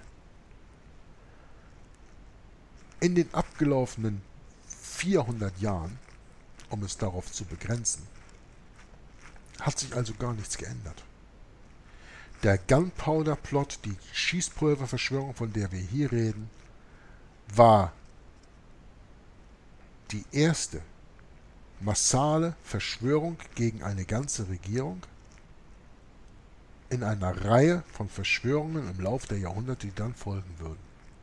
In den abgelaufenen vierhundert Jahren, um es darauf zu begrenzen, hat sich also gar nichts geändert. Der Gunpowder-Plot, die Schießpulververschwörung, von der wir hier reden, war die erste massale Verschwörung gegen eine ganze Regierung in einer Reihe von Verschwörungen im Lauf der Jahrhunderte, die dann folgen würden.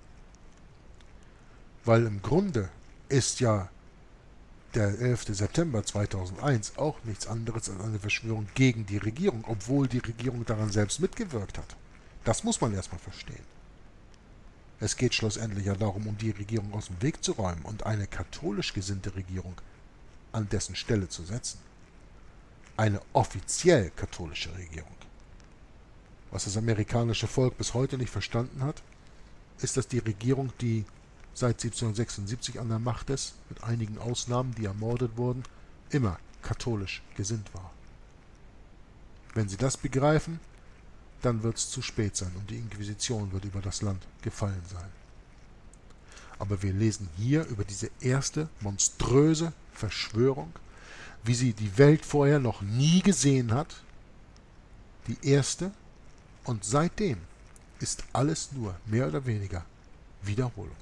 Weil im Grunde ist ja der elfte September zweitausendeins auch nichts anderes als eine Verschwörung gegen die Regierung, obwohl die Regierung daran selbst mitgewirkt hat. Das muss man erstmal verstehen. Es geht schlussendlich ja darum, um die Regierung aus dem Weg zu räumen und eine katholisch gesinnte Regierung an dessen Stelle zu setzen. Eine offiziell katholische Regierung. Was das amerikanische Volk bis heute nicht verstanden hat, ist, dass die Regierung, die seit siebzehnhundertsechsundsiebzig an der Macht ist, mit einigen Ausnahmen, die ermordet wurden, immer katholisch gesinnt war. Wenn sie das begreifen, dann wird es zu spät sein und die Inquisition wird über das Land gefallen sein. Aber wir lesen hier über diese erste monströse Verschwörung, wie sie die Welt vorher noch nie gesehen hat. Die erste, und seitdem ist alles nur mehr oder weniger Wiederholung.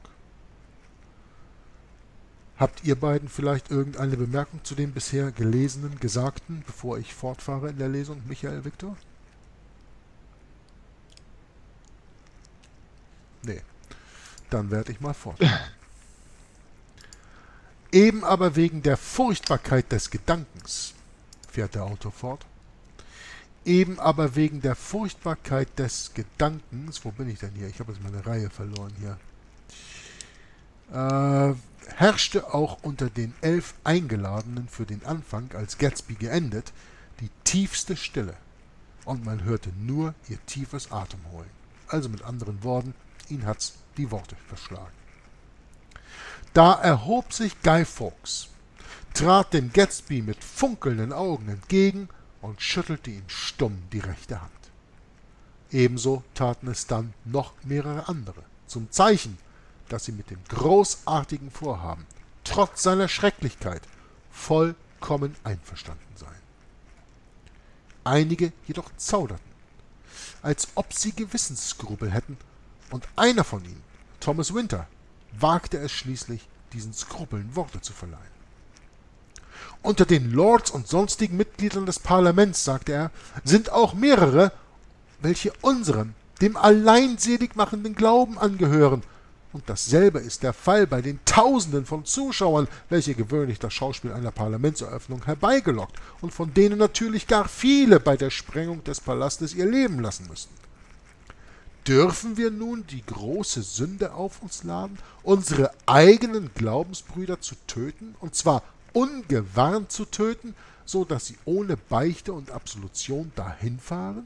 Habt ihr beiden vielleicht irgendeine Bemerkung zu dem bisher Gelesenen, Gesagten, bevor ich fortfahre in der Lesung, Michael, Viktor? Nee, dann werde ich mal fortfahren. Eben aber wegen der Furchtbarkeit des Gedankens, fährt der Autor fort, eben aber wegen der Furchtbarkeit des Gedankens, wo bin ich denn hier? Ich habe jetzt meine Reihe verloren hier. Äh, herrschte auch unter den elf Eingeladenen für den Anfang, als Gatsby geendet, die tiefste Stille, und man hörte nur ihr tiefes Atemholen. Also mit anderen Worten, ihn hat's die Worte verschlagen. Da erhob sich Guy Fawkes, trat dem Gatsby mit funkelnden Augen entgegen und schüttelte ihm stumm die rechte Hand. Ebenso taten es dann noch mehrere andere, zum Zeichen, dass sie mit dem großartigen Vorhaben, trotz seiner Schrecklichkeit, vollkommen einverstanden seien. Einige jedoch zauderten, als ob sie Gewissensskrupel hätten, und einer von ihnen, Thomas Winter, wagte es schließlich, diesen Skrupeln Worte zu verleihen. Unter den Lords und sonstigen Mitgliedern des Parlaments, sagte er, sind auch mehrere, welche unserem, dem alleinselig machenden Glauben angehören, und dasselbe ist der Fall bei den Tausenden von Zuschauern, welche gewöhnlich das Schauspiel einer Parlamentseröffnung herbeigelockt und von denen natürlich gar viele bei der Sprengung des Palastes ihr Leben lassen müssen. Dürfen wir nun die große Sünde auf uns laden, unsere eigenen Glaubensbrüder zu töten, und zwar ungewarnt zu töten, so dass sie ohne Beichte und Absolution dahinfahren?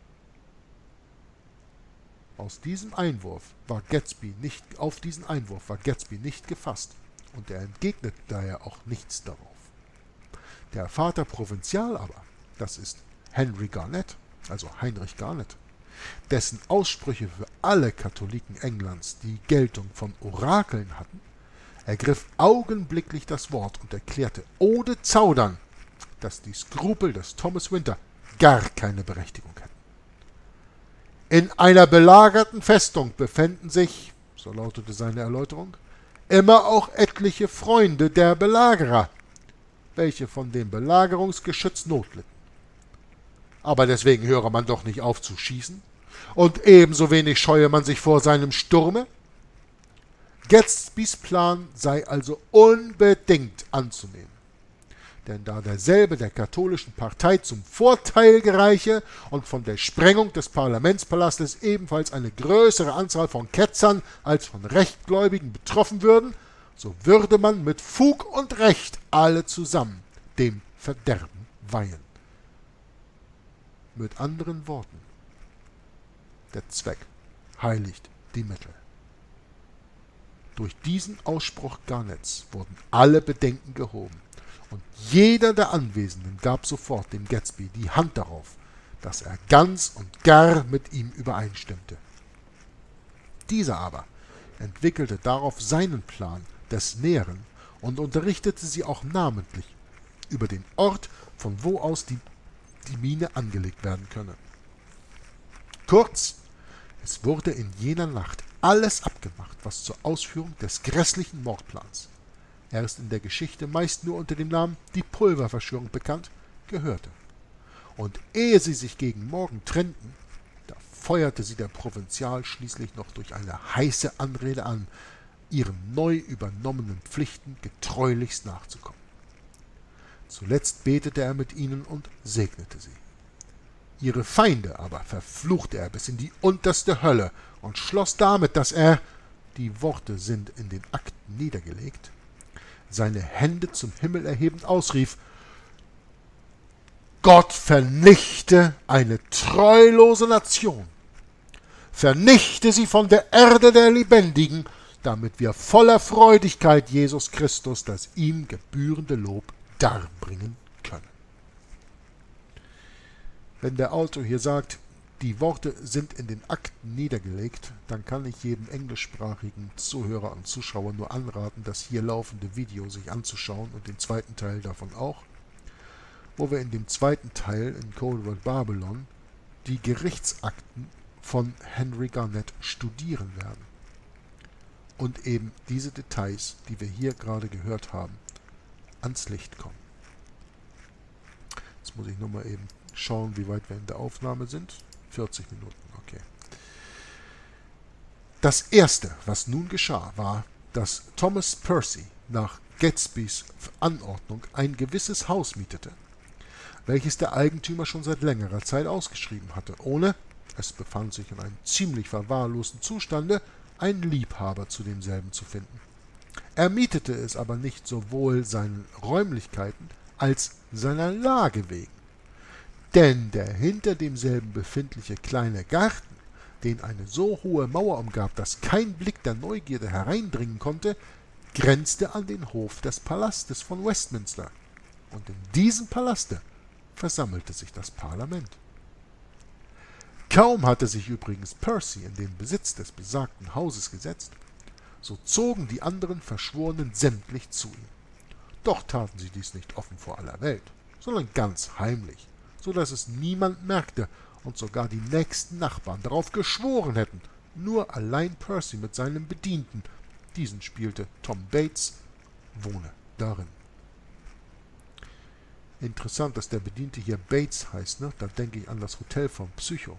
Aus diesem Einwurf war Gatsby nicht, auf diesen Einwurf war Gatsby nicht gefasst, und er entgegnete daher auch nichts darauf. Der Vater Provinzial aber, das ist Henry Garnet, also Heinrich Garnet, dessen Aussprüche für alle Katholiken Englands die Geltung von Orakeln hatten, ergriff augenblicklich das Wort und erklärte ohne Zaudern, dass die Skrupel des Thomas Winter gar keine Berechtigung hätten. In einer belagerten Festung befänden sich, so lautete seine Erläuterung, immer auch etliche Freunde der Belagerer, welche von dem Belagerungsgeschütz Not litten. Aber deswegen höre man doch nicht auf zu schießen, und ebenso wenig scheue man sich vor seinem Sturme. Gatsbys Plan sei also unbedingt anzunehmen, denn da derselbe der katholischen Partei zum Vorteil gereiche und von der Sprengung des Parlamentspalastes ebenfalls eine größere Anzahl von Ketzern als von Rechtgläubigen betroffen würden, so würde man mit Fug und Recht alle zusammen dem Verderben weihen. Mit anderen Worten, der Zweck heiligt die Mittel. Durch diesen Ausspruch Garnets wurden alle Bedenken gehoben, und jeder der Anwesenden gab sofort dem Gatsby die Hand darauf, dass er ganz und gar mit ihm übereinstimmte. Dieser aber entwickelte darauf seinen Plan des Näheren und unterrichtete sie auch namentlich über den Ort, von wo aus die, die Mine angelegt werden könne. Kurz, es wurde in jener Nacht alles abgemacht, was zur Ausführung des grässlichen Mordplans, er ist in der Geschichte meist nur unter dem Namen die Pulververschwörung bekannt, gehörte. Und ehe sie sich gegen Morgen trennten, da feuerte sie der Provinzial schließlich noch durch eine heiße Anrede an, ihren neu übernommenen Pflichten getreulichst nachzukommen. Zuletzt betete er mit ihnen und segnete sie. Ihre Feinde aber verfluchte er bis in die unterste Hölle und schloss damit, dass er, die Worte sind in den Akten niedergelegt, seine Hände zum Himmel erhebend ausrief: Gott vernichte eine treulose Nation, vernichte sie von der Erde der Lebendigen, damit wir voller Freudigkeit Jesus Christus das ihm gebührende Lob darbringen können. Wenn der Autor hier sagt, die Worte sind in den Akten niedergelegt, dann kann ich jedem englischsprachigen Zuhörer und Zuschauer nur anraten, das hier laufende Video sich anzuschauen und den zweiten Teil davon auch, wo wir in dem zweiten Teil in Cold War Babylon die Gerichtsakten von Henry Garnett studieren werden und eben diese Details, die wir hier gerade gehört haben, ans Licht kommen. Jetzt muss ich nochmal eben schauen, wie weit wir in der Aufnahme sind. vierzig Minuten, okay. Das Erste, was nun geschah, war, dass Thomas Percy nach Gatsbys Anordnung ein gewisses Haus mietete, welches der Eigentümer schon seit längerer Zeit ausgeschrieben hatte, ohne, es befand sich in einem ziemlich verwahrlosten Zustande, einen Liebhaber zu demselben zu finden. Er mietete es aber nicht sowohl seinen Räumlichkeiten als seiner Lage wegen. Denn der hinter demselben befindliche kleine Garten, den eine so hohe Mauer umgab, dass kein Blick der Neugierde hereindringen konnte, grenzte an den Hof des Palastes von Westminster, und in diesem Palaste versammelte sich das Parlament. Kaum hatte sich übrigens Percy in den Besitz des besagten Hauses gesetzt, so zogen die anderen Verschworenen sämtlich zu ihm. Doch taten sie dies nicht offen vor aller Welt, sondern ganz heimlich, so dass es niemand merkte und sogar die nächsten Nachbarn darauf geschworen hätten, nur allein Percy mit seinem Bedienten, diesen spielte Tom Bates, wohne darin. Interessant, dass der Bediente hier Bates heißt, ne? Da denke ich an das Hotel von Psycho.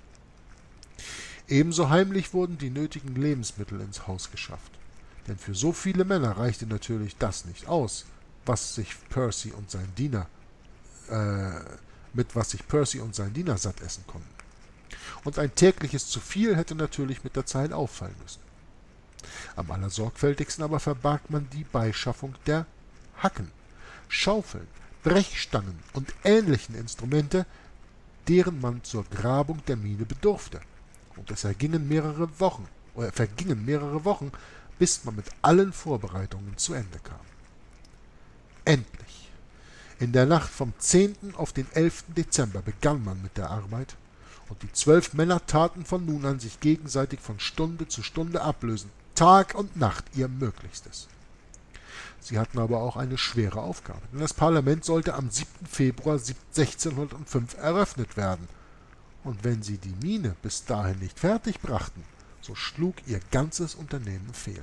Ebenso heimlich wurden die nötigen Lebensmittel ins Haus geschafft, denn für so viele Männer reichte natürlich das nicht aus, was sich Percy und sein Diener äh, mit was sich Percy und sein Diener satt essen konnten. Und ein tägliches zu viel hätte natürlich mit der Zeit auffallen müssen. Am allersorgfältigsten aber verbarg man die Beischaffung der Hacken, Schaufeln, Brechstangen und ähnlichen Instrumente, deren man zur Grabung der Mine bedurfte. Und es ergingen mehrere Wochen, oder vergingen mehrere Wochen, bis man mit allen Vorbereitungen zu Ende kam. Endlich, in der Nacht vom zehnten auf den elften Dezember begann man mit der Arbeit, und die zwölf Männer taten von nun an sich gegenseitig von Stunde zu Stunde ablösen, Tag und Nacht ihr Möglichstes. Sie hatten aber auch eine schwere Aufgabe, denn das Parlament sollte am siebten Februar sechzehnhundertfünf eröffnet werden, und wenn sie die Mine bis dahin nicht fertig brachten, so schlug ihr ganzes Unternehmen fehl.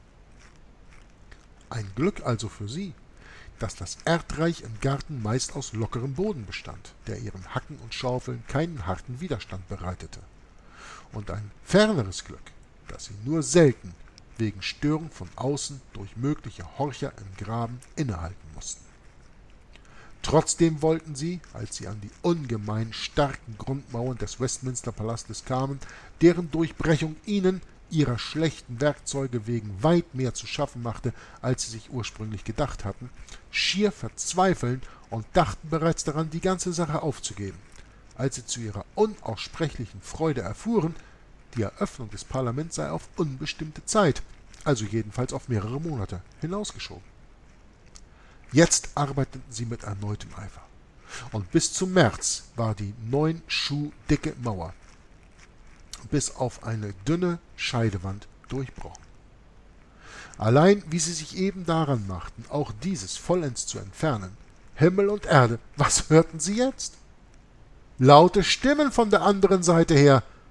Ein Glück also für sie, dass das Erdreich im Garten meist aus lockerem Boden bestand, der ihren Hacken und Schaufeln keinen harten Widerstand bereitete, und ein ferneres Glück, dass sie nur selten wegen Störung von außen durch mögliche Horcher im Graben innehalten mussten. Trotzdem wollten sie, als sie an die ungemein starken Grundmauern des Westminster-Palastes kamen, deren Durchbrechung ihnen, ihrer schlechten Werkzeuge wegen, weit mehr zu schaffen machte, als sie sich ursprünglich gedacht hatten, schier verzweifeln und dachten bereits daran, die ganze Sache aufzugeben, als sie zu ihrer unaussprechlichen Freude erfuhren, die Eröffnung des Parlaments sei auf unbestimmte Zeit, also jedenfalls auf mehrere Monate, hinausgeschoben. Jetzt arbeiteten sie mit erneutem Eifer, und bis zum März war die neun Schuh dicke Mauer bis auf eine dünne Scheidewand durchbrochen. Allein wie sie sich eben daran machten, auch dieses vollends zu entfernen, Himmel und Erde, was hörten sie jetzt? Laute Stimmen von der anderen Seite her,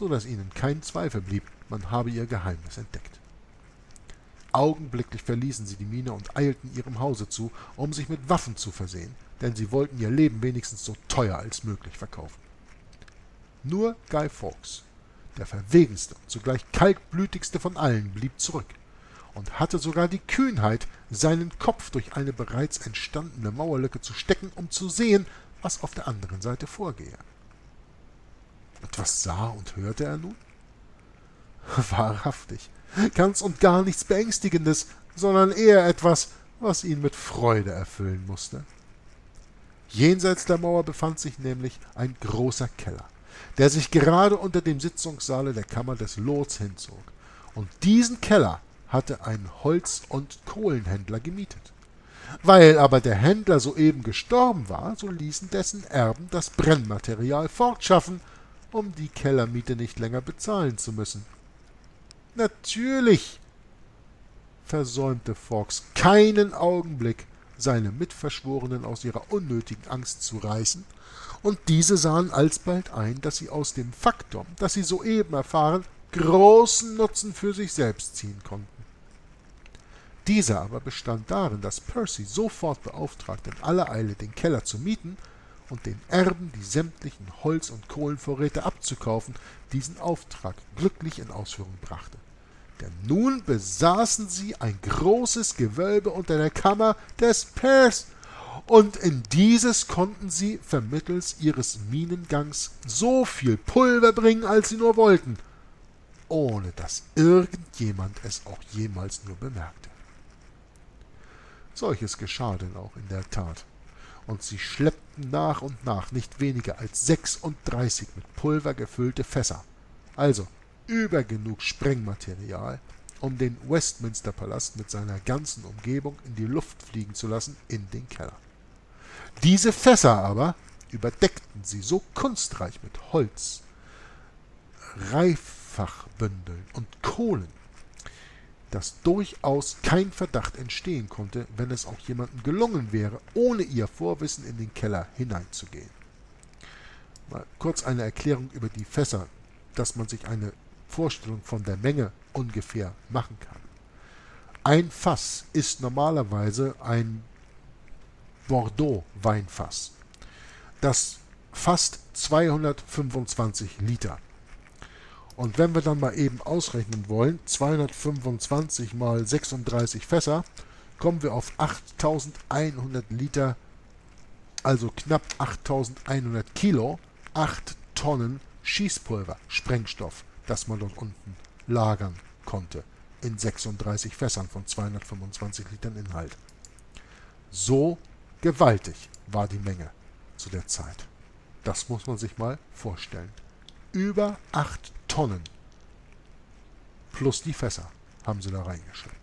so dass ihnen kein Zweifel blieb, man habe ihr Geheimnis entdeckt. Augenblicklich verließen sie die Mine und eilten ihrem Hause zu, um sich mit Waffen zu versehen, denn sie wollten ihr Leben wenigstens so teuer als möglich verkaufen. Nur Guy Fawkes, der verwegenste und zugleich kaltblütigste von allen, blieb zurück und hatte sogar die Kühnheit, seinen Kopf durch eine bereits entstandene Mauerlücke zu stecken, um zu sehen, was auf der anderen Seite vorgehe. Und was sah und hörte er nun? Wahrhaftig, ganz und gar nichts Beängstigendes, sondern eher etwas, was ihn mit Freude erfüllen musste. Jenseits der Mauer befand sich nämlich ein großer Keller, der sich gerade unter dem Sitzungssaale der Kammer des Lords hinzog, und diesen Keller hatte ein Holz- und Kohlenhändler gemietet. Weil aber der Händler soeben gestorben war, so ließen dessen Erben das Brennmaterial fortschaffen, um die Kellermiete nicht länger bezahlen zu müssen. Natürlich versäumte Fawkes keinen Augenblick, seine Mitverschworenen aus ihrer unnötigen Angst zu reißen, und diese sahen alsbald ein, dass sie aus dem Faktum, das sie soeben erfahren, großen Nutzen für sich selbst ziehen konnten. Dieser aber bestand darin, dass Percy sofort beauftragte, in aller Eile den Keller zu mieten und den Erben die sämtlichen Holz- und Kohlenvorräte abzukaufen, diesen Auftrag glücklich in Ausführung brachte. Denn nun besaßen sie ein großes Gewölbe unter der Kammer des Pears, und in dieses konnten sie vermittels ihres Minengangs so viel Pulver bringen, als sie nur wollten, ohne dass irgendjemand es auch jemals nur bemerkte. Solches geschah denn auch in der Tat, und sie schleppten nach und nach nicht weniger als sechsunddreißig mit Pulver gefüllte Fässer, also über genug Sprengmaterial, um den Westminster-Palast mit seiner ganzen Umgebung in die Luft fliegen zu lassen, in den Keller. Diese Fässer aber überdeckten sie so kunstreich mit Holz, Reifachbündeln und Kohlen, dass durchaus kein Verdacht entstehen konnte, wenn es auch jemandem gelungen wäre, ohne ihr Vorwissen in den Keller hineinzugehen. Mal kurz eine Erklärung über die Fässer, dass man sich eine Vorstellung von der Menge ungefähr machen kann. Ein Fass ist normalerweise ein Bordeaux-Weinfass. Das fasst zweihundertfünfundzwanzig Liter. Und wenn wir dann mal eben ausrechnen wollen, zweihundertfünfundzwanzig mal sechsunddreißig Fässer, kommen wir auf achttausendeinhundert Liter, also knapp achttausendeinhundert Kilo, acht Tonnen Schießpulver, Sprengstoff, das man dort unten lagern konnte, in sechsunddreißig Fässern von zweihundertfünfundzwanzig Litern Inhalt. So gewaltig war die Menge zu der Zeit. Das muss man sich mal vorstellen. Über acht Tonnen plus die Fässer haben sie da reingeschleppt.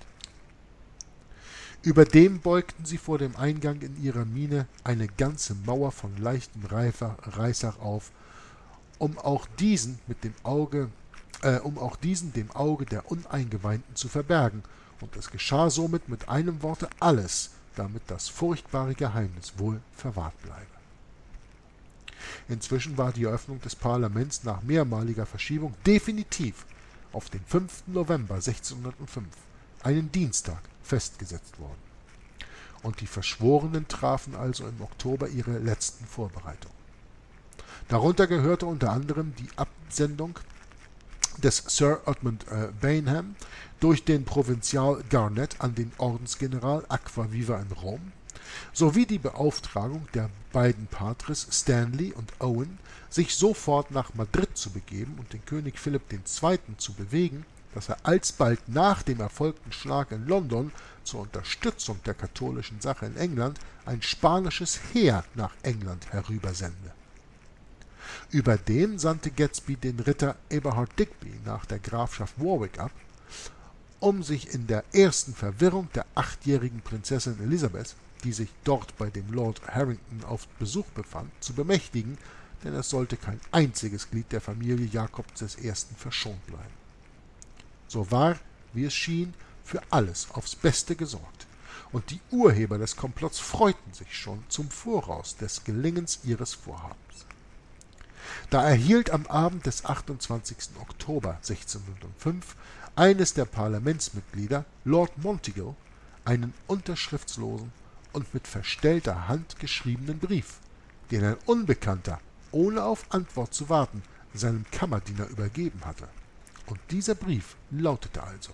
Überdem beugten sie vor dem Eingang in ihrer Mine eine ganze Mauer von leichtem Reisach auf, um auch diesen mit dem Auge, äh, um auch diesen dem Auge der Uneingeweihten zu verbergen, und es geschah somit mit einem Worte alles, damit das furchtbare Geheimnis wohl verwahrt bleibe. Inzwischen war die Eröffnung des Parlaments nach mehrmaliger Verschiebung definitiv auf den fünften November sechzehnhundertfünf, einen Dienstag, festgesetzt worden. Und die Verschworenen trafen also im Oktober ihre letzten Vorbereitungen. Darunter gehörte unter anderem die Absendung des Sir Edmund äh, Bainham durch den Provinzial Garnet an den Ordensgeneral Aquaviva in Rom, sowie die Beauftragung der beiden Patres Stanley und Owen, sich sofort nach Madrid zu begeben und den König Philipp der Zweite. Zu bewegen, dass er alsbald nach dem erfolgten Schlag in London zur Unterstützung der katholischen Sache in England ein spanisches Heer nach England herübersende. Überdem sandte Gadsby den Ritter Eberhard Digby nach der Grafschaft Warwick ab, um sich in der ersten Verwirrung der achtjährigen Prinzessin Elisabeth, die sich dort bei dem Lord Harrington auf Besuch befand, zu bemächtigen, denn es sollte kein einziges Glied der Familie Jakobs des Ersten verschont bleiben. So war, wie es schien, für alles aufs Beste gesorgt, und die Urheber des Komplotts freuten sich schon zum Voraus des Gelingens ihres Vorhabens. Da erhielt am Abend des achtundzwanzigsten Oktober sechzehnhundertfünf eines der Parlamentsmitglieder, Lord Monteagle, einen unterschriftslosen und mit verstellter Hand geschriebenen Brief, den ein Unbekannter, ohne auf Antwort zu warten, seinem Kammerdiener übergeben hatte. Und dieser Brief lautete also: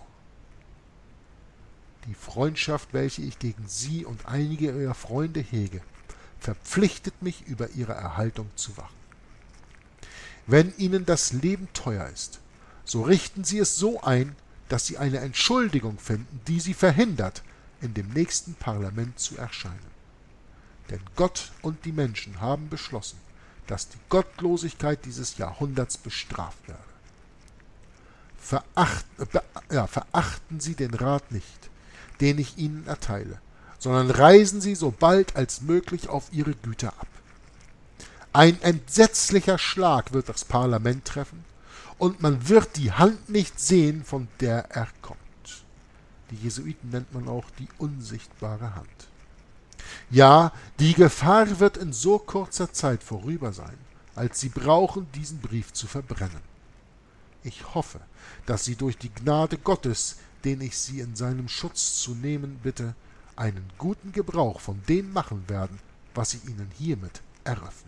Die Freundschaft, welche ich gegen Sie und einige Ihrer Freunde hege, verpflichtet mich, über ihre Erhaltung zu wachen. Wenn Ihnen das Leben teuer ist, so richten Sie es so ein, dass Sie eine Entschuldigung finden, die Sie verhindert, in dem nächsten Parlament zu erscheinen. Denn Gott und die Menschen haben beschlossen, dass die Gottlosigkeit dieses Jahrhunderts bestraft werde. Verachten, be, ja, verachten Sie den Rat nicht, den ich Ihnen erteile, sondern reisen Sie so bald als möglich auf Ihre Güter ab. Ein entsetzlicher Schlag wird das Parlament treffen, und man wird die Hand nicht sehen, von der er kommt. Die Jesuiten nennt man auch die unsichtbare Hand. Ja, die Gefahr wird in so kurzer Zeit vorüber sein, als Sie brauchen, diesen Brief zu verbrennen. Ich hoffe, dass Sie durch die Gnade Gottes, den ich Sie in seinem Schutz zu nehmen bitte, einen guten Gebrauch von dem machen werden, was ich Ihnen hiermit eröffne.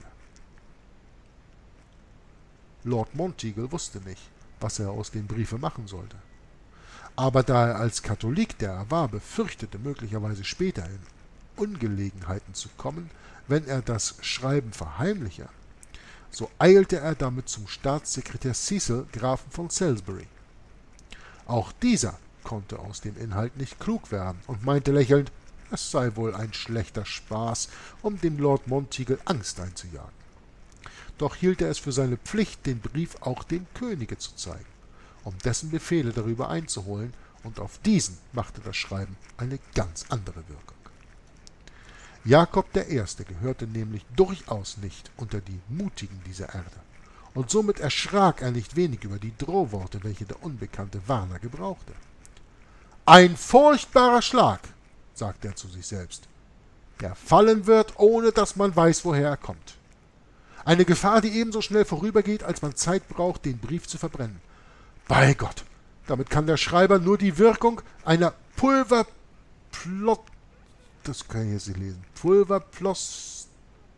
Lord Monteagle wusste nicht, was er aus dem Briefe machen sollte. Aber da er als Katholik, der er war, befürchtete, möglicherweise später in Ungelegenheiten zu kommen, wenn er das Schreiben verheimliche, so eilte er damit zum Staatssekretär Cecil, Grafen von Salisbury. Auch dieser konnte aus dem Inhalt nicht klug werden und meinte lächelnd, es sei wohl ein schlechter Spaß, um dem Lord Monteagle Angst einzujagen. Doch hielt er es für seine Pflicht, den Brief auch dem Könige zu zeigen, um dessen Befehle darüber einzuholen, und auf diesen machte das Schreiben eine ganz andere Wirkung. Jakob der Erste gehörte nämlich durchaus nicht unter die Mutigen dieser Erde, und somit erschrak er nicht wenig über die Drohworte, welche der unbekannte Warner gebrauchte. »Ein furchtbarer Schlag«, sagte er zu sich selbst, »der fallen wird, ohne dass man weiß, woher er kommt. Eine Gefahr, die ebenso schnell vorübergeht, als man Zeit braucht, den Brief zu verbrennen. Bei Gott, damit kann der Schreiber nur die Wirkung einer Pulverplot... Das kann ich jetzt nicht lesen. Pulverplos...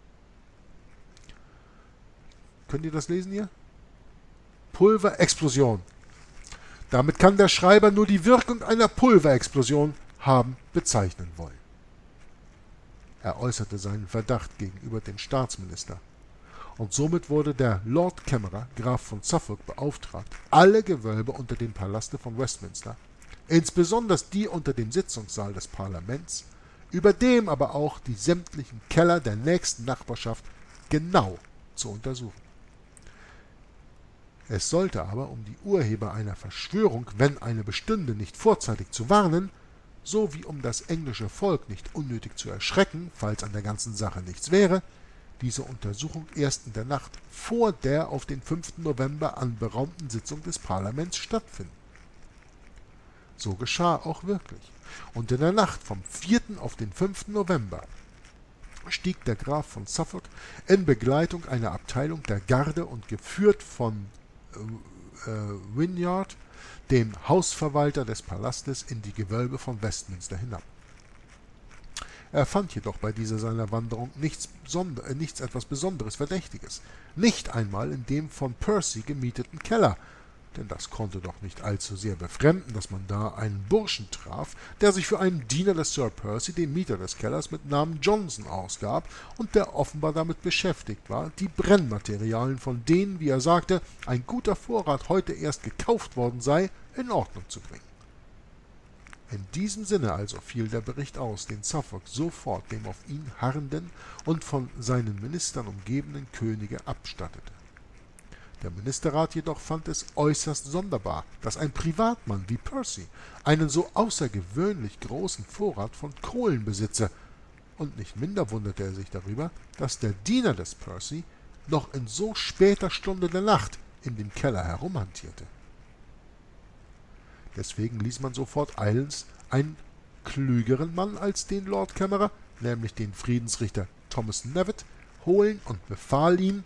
Könnt ihr das lesen hier? Pulverexplosion. Damit kann der Schreiber nur die Wirkung einer Pulverexplosion haben bezeichnen wollen. Er äußerte seinen Verdacht gegenüber dem Staatsminister. Und somit wurde der Lord Kämmerer, Graf von Suffolk, beauftragt, alle Gewölbe unter dem Palaste von Westminster, insbesondere die unter dem Sitzungssaal des Parlaments, überdem aber auch die sämtlichen Keller der nächsten Nachbarschaft genau zu untersuchen. Es sollte aber, um die Urheber einer Verschwörung, wenn eine bestünde, nicht vorzeitig zu warnen, sowie um das englische Volk nicht unnötig zu erschrecken, falls an der ganzen Sache nichts wäre, diese Untersuchung erst in der Nacht vor der auf den fünften November anberaumten Sitzung des Parlaments stattfinden. So geschah auch wirklich, und in der Nacht vom vierten auf den fünften November stieg der Graf von Suffolk in Begleitung einer Abteilung der Garde und geführt von äh, äh, Wynyard, dem Hausverwalter des Palastes, in die Gewölbe von Westminster hinab. Er fand jedoch bei dieser seiner Wanderung nichts, äh, nichts etwas Besonderes Verdächtiges, nicht einmal in dem von Percy gemieteten Keller, denn das konnte doch nicht allzu sehr befremden, dass man da einen Burschen traf, der sich für einen Diener des Sir Percy, dem Mieter des Kellers, mit Namen Johnson ausgab und der offenbar damit beschäftigt war, die Brennmaterialien, von denen, wie er sagte, ein guter Vorrat heute erst gekauft worden sei, in Ordnung zu bringen. In diesem Sinne also fiel der Bericht aus, den Suffolk sofort dem auf ihn harrenden und von seinen Ministern umgebenen Könige abstattete. Der Ministerrat jedoch fand es äußerst sonderbar, dass ein Privatmann wie Percy einen so außergewöhnlich großen Vorrat von Kohlen besitze, und nicht minder wunderte er sich darüber, dass der Diener des Percy noch in so später Stunde der Nacht in dem Keller herumhantierte. Deswegen ließ man sofort eilends einen klügeren Mann als den Lord Kämmerer, nämlich den Friedensrichter Thomas Knevet, holen und befahl ihm,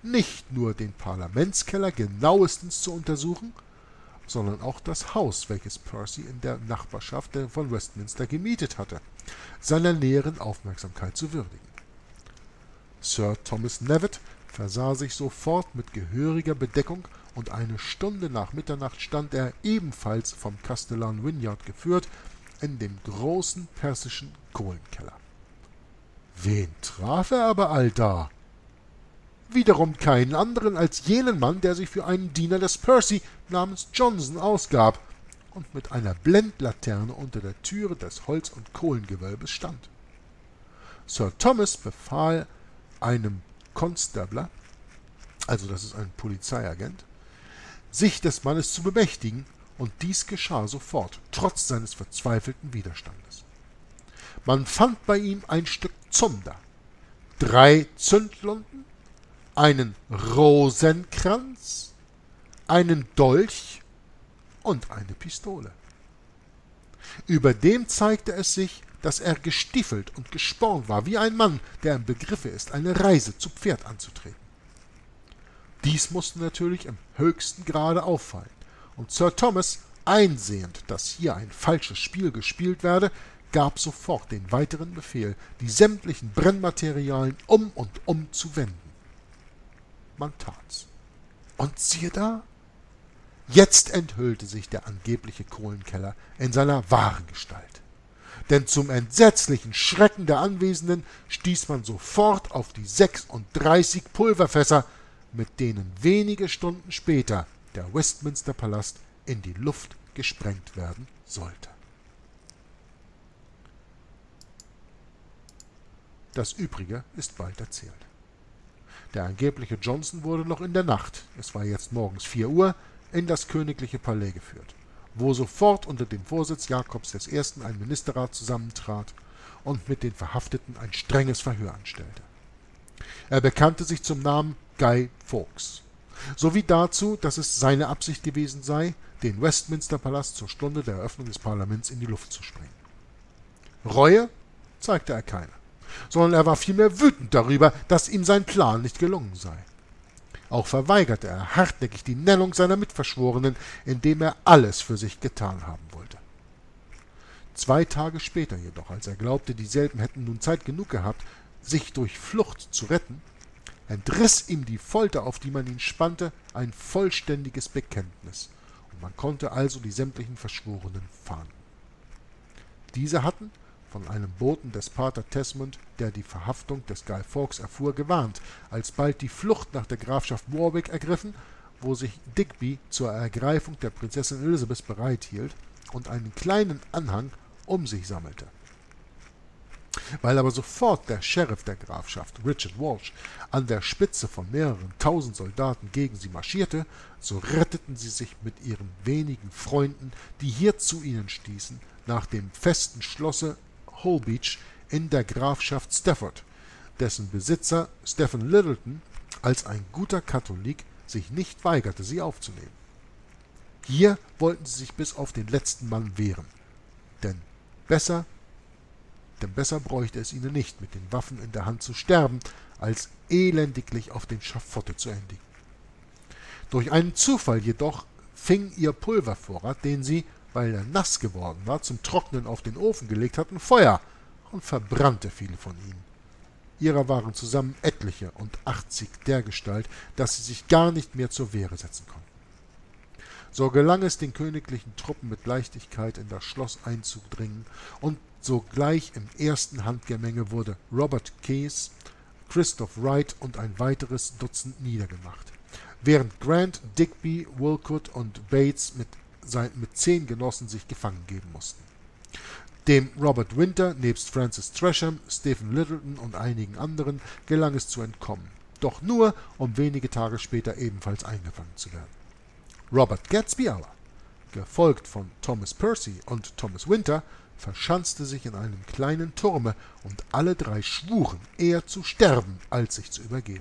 nicht nur den Parlamentskeller genauestens zu untersuchen, sondern auch das Haus, welches Percy in der Nachbarschaft von Westminster gemietet hatte, seiner näheren Aufmerksamkeit zu würdigen. Sir Thomas Knavett versah sich sofort mit gehöriger Bedeckung, und eine Stunde nach Mitternacht stand er, ebenfalls vom Kastellan Wynyard geführt, in dem großen persischen Kohlenkeller. Wen traf er aber allda? Wiederum keinen anderen als jenen Mann, der sich für einen Diener des Percy namens Johnson ausgab und mit einer Blendlaterne unter der Türe des Holz- und Kohlengewölbes stand. Sir Thomas befahl einem Constabler, also das ist ein Polizeiagent, sich des Mannes zu bemächtigen, und dies geschah sofort, trotz seines verzweifelten Widerstandes. Man fand bei ihm ein Stück Zunder, drei Zündlunden, einen Rosenkranz, einen Dolch und eine Pistole. Überdem zeigte es sich, dass er gestiefelt und gespornt war, wie ein Mann, der im Begriffe ist, eine Reise zu Pferd anzutreten. Dies musste natürlich im höchsten Grade auffallen, und Sir Thomas, einsehend, dass hier ein falsches Spiel gespielt werde, gab sofort den weiteren Befehl, die sämtlichen Brennmaterialien um und um zu wenden. Man tat's. Und siehe da, jetzt enthüllte sich der angebliche Kohlenkeller in seiner wahren Gestalt. Denn zum entsetzlichen Schrecken der Anwesenden stieß man sofort auf die sechsunddreißig Pulverfässer, mit denen wenige Stunden später der Westminster-Palast in die Luft gesprengt werden sollte. Das Übrige ist bald erzählt. Der angebliche Johnson wurde noch in der Nacht, es war jetzt morgens vier Uhr, in das königliche Palais geführt, wo sofort unter dem Vorsitz Jakobs des Ersten ein Ministerrat zusammentrat und mit den Verhafteten ein strenges Verhör anstellte. Er bekannte sich zum Namen Guy Fawkes, sowie dazu, dass es seine Absicht gewesen sei, den Westminster-Palast zur Stunde der Eröffnung des Parlaments in die Luft zu sprengen. Reue zeigte er keine, sondern er war vielmehr wütend darüber, dass ihm sein Plan nicht gelungen sei. Auch verweigerte er hartnäckig die Nennung seiner Mitverschworenen, indem er alles für sich getan haben wollte. Zwei Tage später jedoch, als er glaubte, dieselben hätten nun Zeit genug gehabt, sich durch Flucht zu retten, entriss ihm die Folter, auf die man ihn spannte, ein vollständiges Bekenntnis, und man konnte also die sämtlichen Verschworenen fahnden. Diese hatten, von einem Boten des Pater Tesmond, der die Verhaftung des Guy Fawkes erfuhr, gewarnt, alsbald die Flucht nach der Grafschaft Warwick ergriffen, wo sich Digby zur Ergreifung der Prinzessin Elizabeth bereithielt und einen kleinen Anhang um sich sammelte. Weil aber sofort der Sheriff der Grafschaft, Richard Walsh, an der Spitze von mehreren tausend Soldaten gegen sie marschierte, so retteten sie sich mit ihren wenigen Freunden, die hier zu ihnen stießen, nach dem festen Schlosse Holbeach in der Grafschaft Stafford, dessen Besitzer Stephen Littleton als ein guter Katholik sich nicht weigerte, sie aufzunehmen. Hier wollten sie sich bis auf den letzten Mann wehren, denn besser Denn besser bräuchte es ihnen nicht, mit den Waffen in der Hand zu sterben, als elendiglich auf dem Schafotte zu endigen. Durch einen Zufall jedoch fing ihr Pulvervorrat, den sie, weil er nass geworden war, zum Trocknen auf den Ofen gelegt hatten, Feuer und verbrannte viele von ihnen. Ihrer waren zusammen etliche und achtzig dergestalt, dass sie sich gar nicht mehr zur Wehre setzen konnten. So gelang es den königlichen Truppen mit Leichtigkeit in das Schloss einzudringen, und sogleich im ersten Handgemenge wurde Robert Case, Christoph Wright und ein weiteres Dutzend niedergemacht, während Grant, Digby, Wolcott und Bates mit, sein, mit zehn Genossen sich gefangen geben mussten. Dem Robert Winter, nebst Francis Tresham, Stephen Littleton und einigen anderen, gelang es zu entkommen, doch nur, um wenige Tage später ebenfalls eingefangen zu werden. Robert Gadsby aber, gefolgt von Thomas Percy und Thomas Winter, verschanzte sich in einem kleinen Turme, und alle drei schwuren, eher zu sterben, als sich zu übergeben.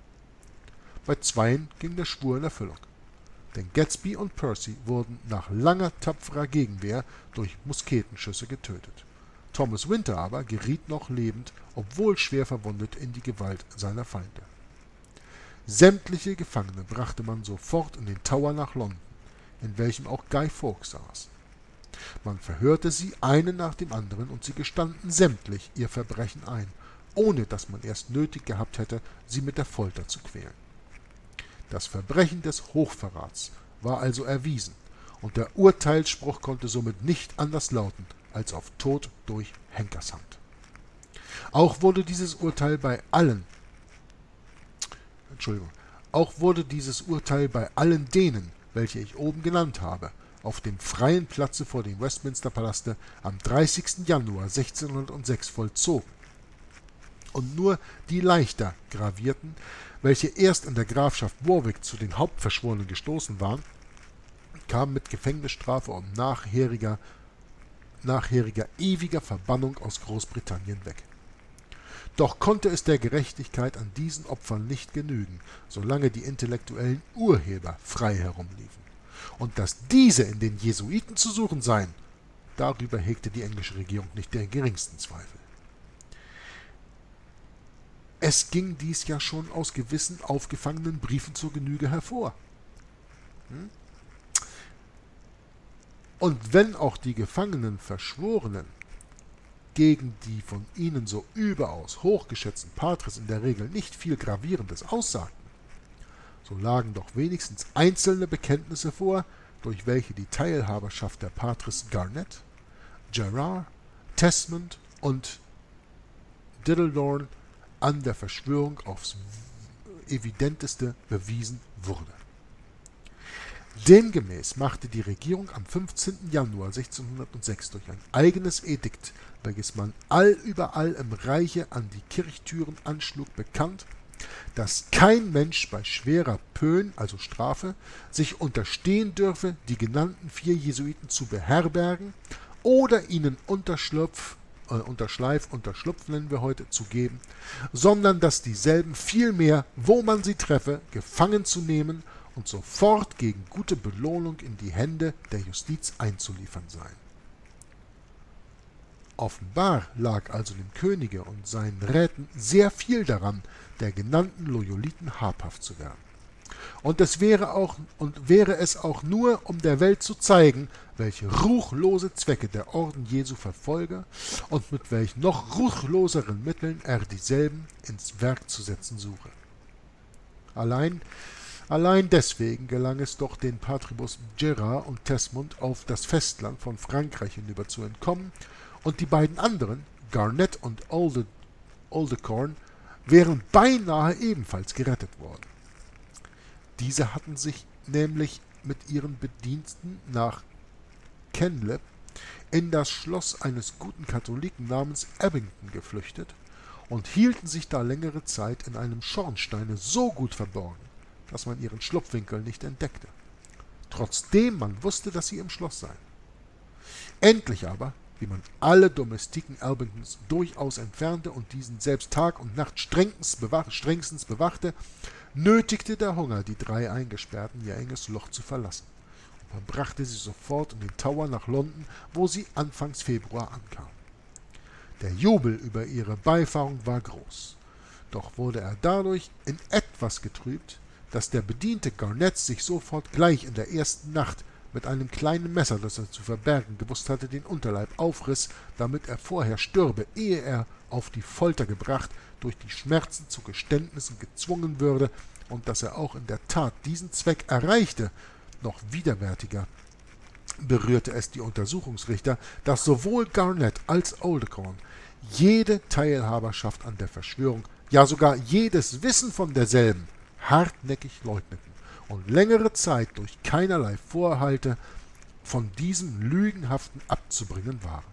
Bei zweien ging der Schwur in Erfüllung, denn Gadsby und Percy wurden nach langer tapferer Gegenwehr durch Musketenschüsse getötet. Thomas Winter aber geriet noch lebend, obwohl schwer verwundet, in die Gewalt seiner Feinde. Sämtliche Gefangene brachte man sofort in den Tower nach London, in welchem auch Guy Fawkes saß. Man verhörte sie einen nach dem anderen und sie gestanden sämtlich ihr Verbrechen ein, ohne dass man erst nötig gehabt hätte, sie mit der Folter zu quälen. Das Verbrechen des Hochverrats war also erwiesen, und der Urteilsspruch konnte somit nicht anders lauten als auf Tod durch Henkershand. Auch wurde dieses Urteil bei allen Entschuldigung, auch wurde dieses Urteil bei allen denen, welche ich oben genannt habe, auf dem freien Platze vor dem Westminster-Palaste am dreißigsten Januar sechzehnhundertsechs vollzogen. Und nur die leichter Gravierten, welche erst in der Grafschaft Warwick zu den Hauptverschworenen gestoßen waren, kamen mit Gefängnisstrafe und nachheriger, nachheriger ewiger Verbannung aus Großbritannien weg. Doch konnte es der Gerechtigkeit an diesen Opfern nicht genügen, solange die intellektuellen Urheber frei herumliefen. Und dass diese in den Jesuiten zu suchen seien, darüber hegte die englische Regierung nicht den geringsten Zweifel. Es ging dies ja schon aus gewissen aufgefangenen Briefen zur Genüge hervor. Hm? Und wenn auch die gefangenen Verschworenen gegen die von ihnen so überaus hochgeschätzten Patres in der Regel nicht viel Gravierendes aussagten, so lagen doch wenigstens einzelne Bekenntnisse vor, durch welche die Teilhaberschaft der Patres Garnet, Gerard, Tesmond und Diddledorn an der Verschwörung aufs evidenteste bewiesen wurde. Demgemäß machte die Regierung am fünfzehnten Januar sechzehnhundertsechs durch ein eigenes Edikt, welches man allüberall im Reiche an die Kirchtüren anschlug, bekannt, dass kein Mensch bei schwerer Pön, also Strafe, sich unterstehen dürfe, die genannten vier Jesuiten zu beherbergen oder ihnen Unterschlupf, äh, Unterschleif, Unterschlupf nennen wir heute, zu geben, sondern dass dieselben vielmehr, wo man sie treffe, gefangen zu nehmen und sofort gegen gute Belohnung in die Hände der Justiz einzuliefern seien. Offenbar lag also dem Könige und seinen Räten sehr viel daran, der genannten Loyoliten habhaft zu werden. Und es wäre auch und wäre es auch nur, um der Welt zu zeigen, welche ruchlose Zwecke der Orden Jesu verfolge und mit welch noch ruchloseren Mitteln er dieselben ins Werk zu setzen suche. Allein Allein deswegen gelang es doch den Patribus Gerard und Tesmond auf das Festland von Frankreich hinüber zu entkommen, und die beiden anderen, Garnet und Olde, Oldecorn, wären beinahe ebenfalls gerettet worden. Diese hatten sich nämlich mit ihren Bediensten nach Kenleb in das Schloss eines guten Katholiken namens Abington geflüchtet und hielten sich da längere Zeit in einem Schornsteine so gut verborgen, dass man ihren Schlupfwinkel nicht entdeckte, trotzdem man wusste, dass sie im Schloss seien. Endlich aber, wie man alle Domestiken Abingtons durchaus entfernte und diesen selbst Tag und Nacht strengstens, bewach, strengstens bewachte, nötigte der Hunger die drei Eingesperrten, ihr enges Loch zu verlassen, und man brachte sie sofort in den Tower nach London, wo sie anfangs Februar ankamen. Der Jubel über ihre Beifahrung war groß, doch wurde er dadurch in etwas getrübt, dass der Bediente Garnet sich sofort gleich in der ersten Nacht mit einem kleinen Messer, das er zu verbergen gewusst hatte, den Unterleib aufriss, damit er vorher stürbe, ehe er auf die Folter gebracht, durch die Schmerzen zu Geständnissen gezwungen würde, und dass er auch in der Tat diesen Zweck erreichte. Noch widerwärtiger berührte es die Untersuchungsrichter, dass sowohl Garnet als Oldecorn jede Teilhaberschaft an der Verschwörung, ja sogar jedes Wissen von derselben, hartnäckig leugneten und längere Zeit durch keinerlei Vorhalte von diesem Lügenhaften abzubringen waren.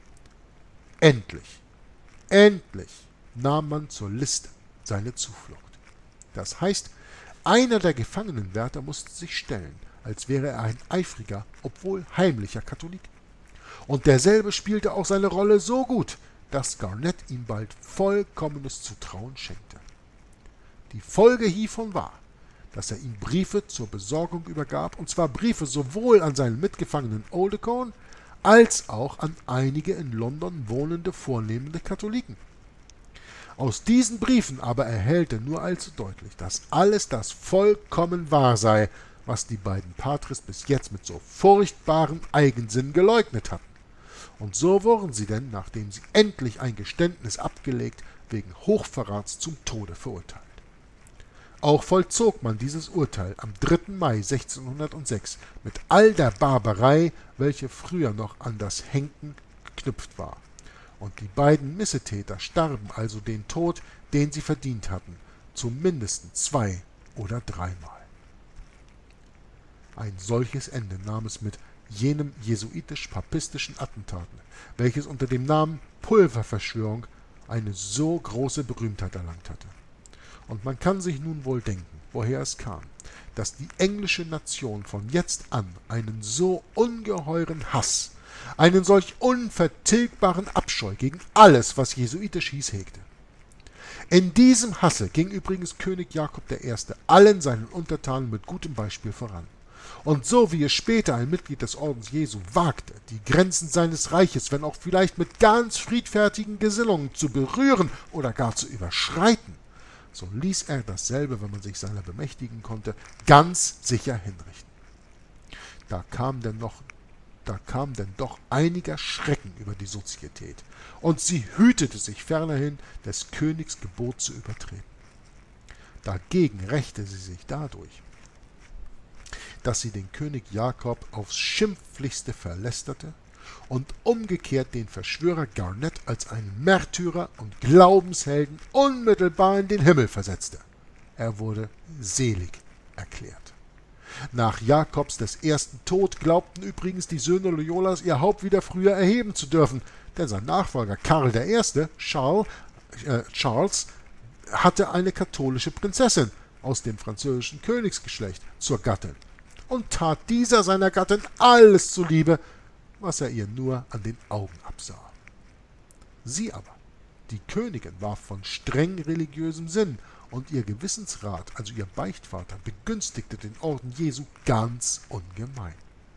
Endlich, endlich nahm man zur List seine Zuflucht. Das heißt, einer der Gefangenenwärter musste sich stellen, als wäre er ein eifriger, obwohl heimlicher Katholik. Und derselbe spielte auch seine Rolle so gut, dass Garnet ihm bald vollkommenes Zutrauen schenkte. Die Folge hiervon war, dass er ihm Briefe zur Besorgung übergab, und zwar Briefe sowohl an seinen Mitgefangenen Oldecorn als auch an einige in London wohnende vornehmende Katholiken. Aus diesen Briefen aber erhellt er nur allzu deutlich, dass alles das vollkommen wahr sei, was die beiden Patres bis jetzt mit so furchtbarem Eigensinn geleugnet hatten. Und so wurden sie denn, nachdem sie endlich ein Geständnis abgelegt, wegen Hochverrats zum Tode verurteilt. Auch vollzog man dieses Urteil am dritten Mai sechzehnhundertsechs mit all der Barbarei, welche früher noch an das Henken geknüpft war. Und die beiden Missetäter starben also den Tod, den sie verdient hatten, zumindest zwei oder dreimal. Ein solches Ende nahm es mit jenem jesuitisch-papistischen Attentaten, welches unter dem Namen Pulververschwörung eine so große Berühmtheit erlangt hatte. Und man kann sich nun wohl denken, woher es kam, dass die englische Nation von jetzt an einen so ungeheuren Hass, einen solch unvertilgbaren Abscheu gegen alles, was jesuitisch hieß, hegte. In diesem Hasse ging übrigens König Jakob der Erste allen seinen Untertanen mit gutem Beispiel voran. Und so wie es später ein Mitglied des Ordens Jesu wagte, die Grenzen seines Reiches, wenn auch vielleicht mit ganz friedfertigen Gesinnungen, zu berühren oder gar zu überschreiten, so ließ er dasselbe, wenn man sich seiner bemächtigen konnte, ganz sicher hinrichten. Da kam denn noch Da kam denn doch einiger Schrecken über die Sozietät, und sie hütete sich fernerhin, des Königs Gebot zu übertreten. Dagegen rächte sie sich dadurch, dass sie den König Jakob aufs Schimpflichste verlästerte und umgekehrt den Verschwörer Garnet als einen Märtyrer und Glaubenshelden unmittelbar in den Himmel versetzte. Er wurde selig erklärt. Nach Jakobs des ersten Tod glaubten übrigens die Söhne Loyolas, ihr Haupt wieder früher erheben zu dürfen, denn sein Nachfolger Karl der Erste, Charles, äh, Charles, hatte eine katholische Prinzessin aus dem französischen Königsgeschlecht zur Gattin und tat dieser seiner Gattin alles zuliebe, was er ihr nur an den Augen absah. Sie aber, die Königin, war von streng religiösem Sinn, und ihr Gewissensrat, also ihr Beichtvater, begünstigte den Orden Jesu ganz ungemein.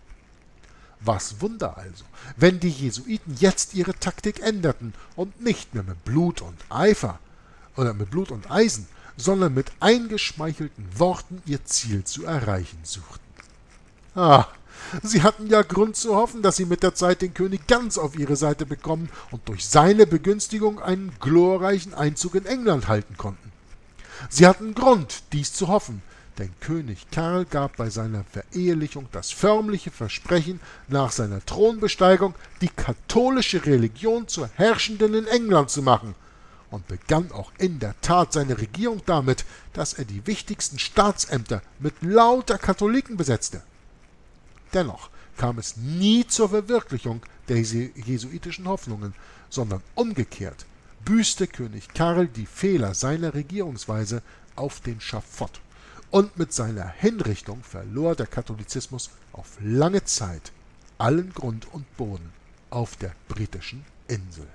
Was Wunder also, wenn die Jesuiten jetzt ihre Taktik änderten und nicht mehr mit Blut und Eifer oder mit Blut und Eisen, sondern mit eingeschmeichelten Worten ihr Ziel zu erreichen suchten. Ah, sie hatten ja Grund zu hoffen, dass sie mit der Zeit den König ganz auf ihre Seite bekommen und durch seine Begünstigung einen glorreichen Einzug in England halten konnten. Sie hatten Grund, dies zu hoffen, denn König Karl gab bei seiner Verehelichung das förmliche Versprechen, nach seiner Thronbesteigung die katholische Religion zur herrschenden in England zu machen, und begann auch in der Tat seine Regierung damit, dass er die wichtigsten Staatsämter mit lauter Katholiken besetzte. Dennoch kam es nie zur Verwirklichung der jesuitischen Hoffnungen, sondern umgekehrt büßte König Karl die Fehler seiner Regierungsweise auf den Schafott, und mit seiner Hinrichtung verlor der Katholizismus auf lange Zeit allen Grund und Boden auf der britischen Insel.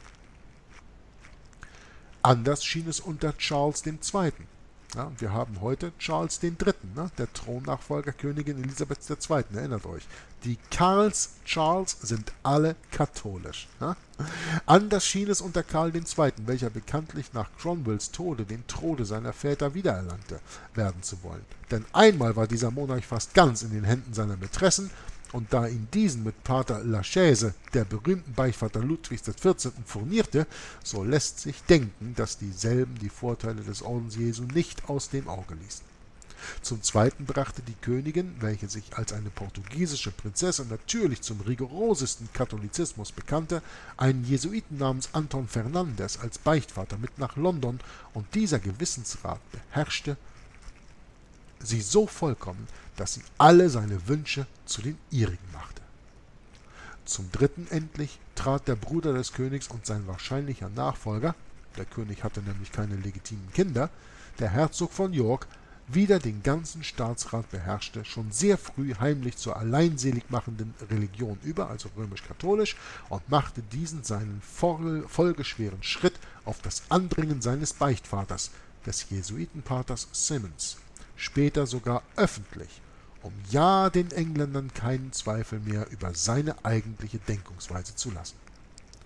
Anders schien es unter Charles der Zweite. Ja, wir haben heute Charles der Dritte, ne, der Thronnachfolger Königin Elisabeth der Zweite, erinnert euch. Die Karls Charles sind alle katholisch. Ja. Anders schien es unter Karl der Zweite., welcher bekanntlich nach Cromwells Tode den Thron seiner Väter wiedererlangte werden zu wollen. Denn einmal war dieser Monarch fast ganz in den Händen seiner Mätressen, und da ihn diesen mit Pater Lachaise, der berühmten Beichtvater Ludwigs des Vierzehnten furnierte, so lässt sich denken, dass dieselben die Vorteile des Ordens Jesu nicht aus dem Auge ließen. Zum Zweiten brachte die Königin, welche sich als eine portugiesische Prinzessin natürlich zum rigorosesten Katholizismus bekannte, einen Jesuiten namens Anton Fernandes als Beichtvater mit nach London, und dieser Gewissensrat beherrschte sie so vollkommen, dass sie alle seine Wünsche zu den ihrigen machte. Zum Dritten endlich trat der Bruder des Königs und sein wahrscheinlicher Nachfolger, der König hatte nämlich keine legitimen Kinder, der Herzog von York, wieder den ganzen Staatsrat beherrschte, schon sehr früh heimlich zur alleinseligmachenden Religion über, also römisch-katholisch, und machte diesen seinen folgeschweren Schritt auf das Andringen seines Beichtvaters, des Jesuitenpaters Simmons, später sogar öffentlich, um ja den Engländern keinen Zweifel mehr über seine eigentliche Denkungsweise zu lassen.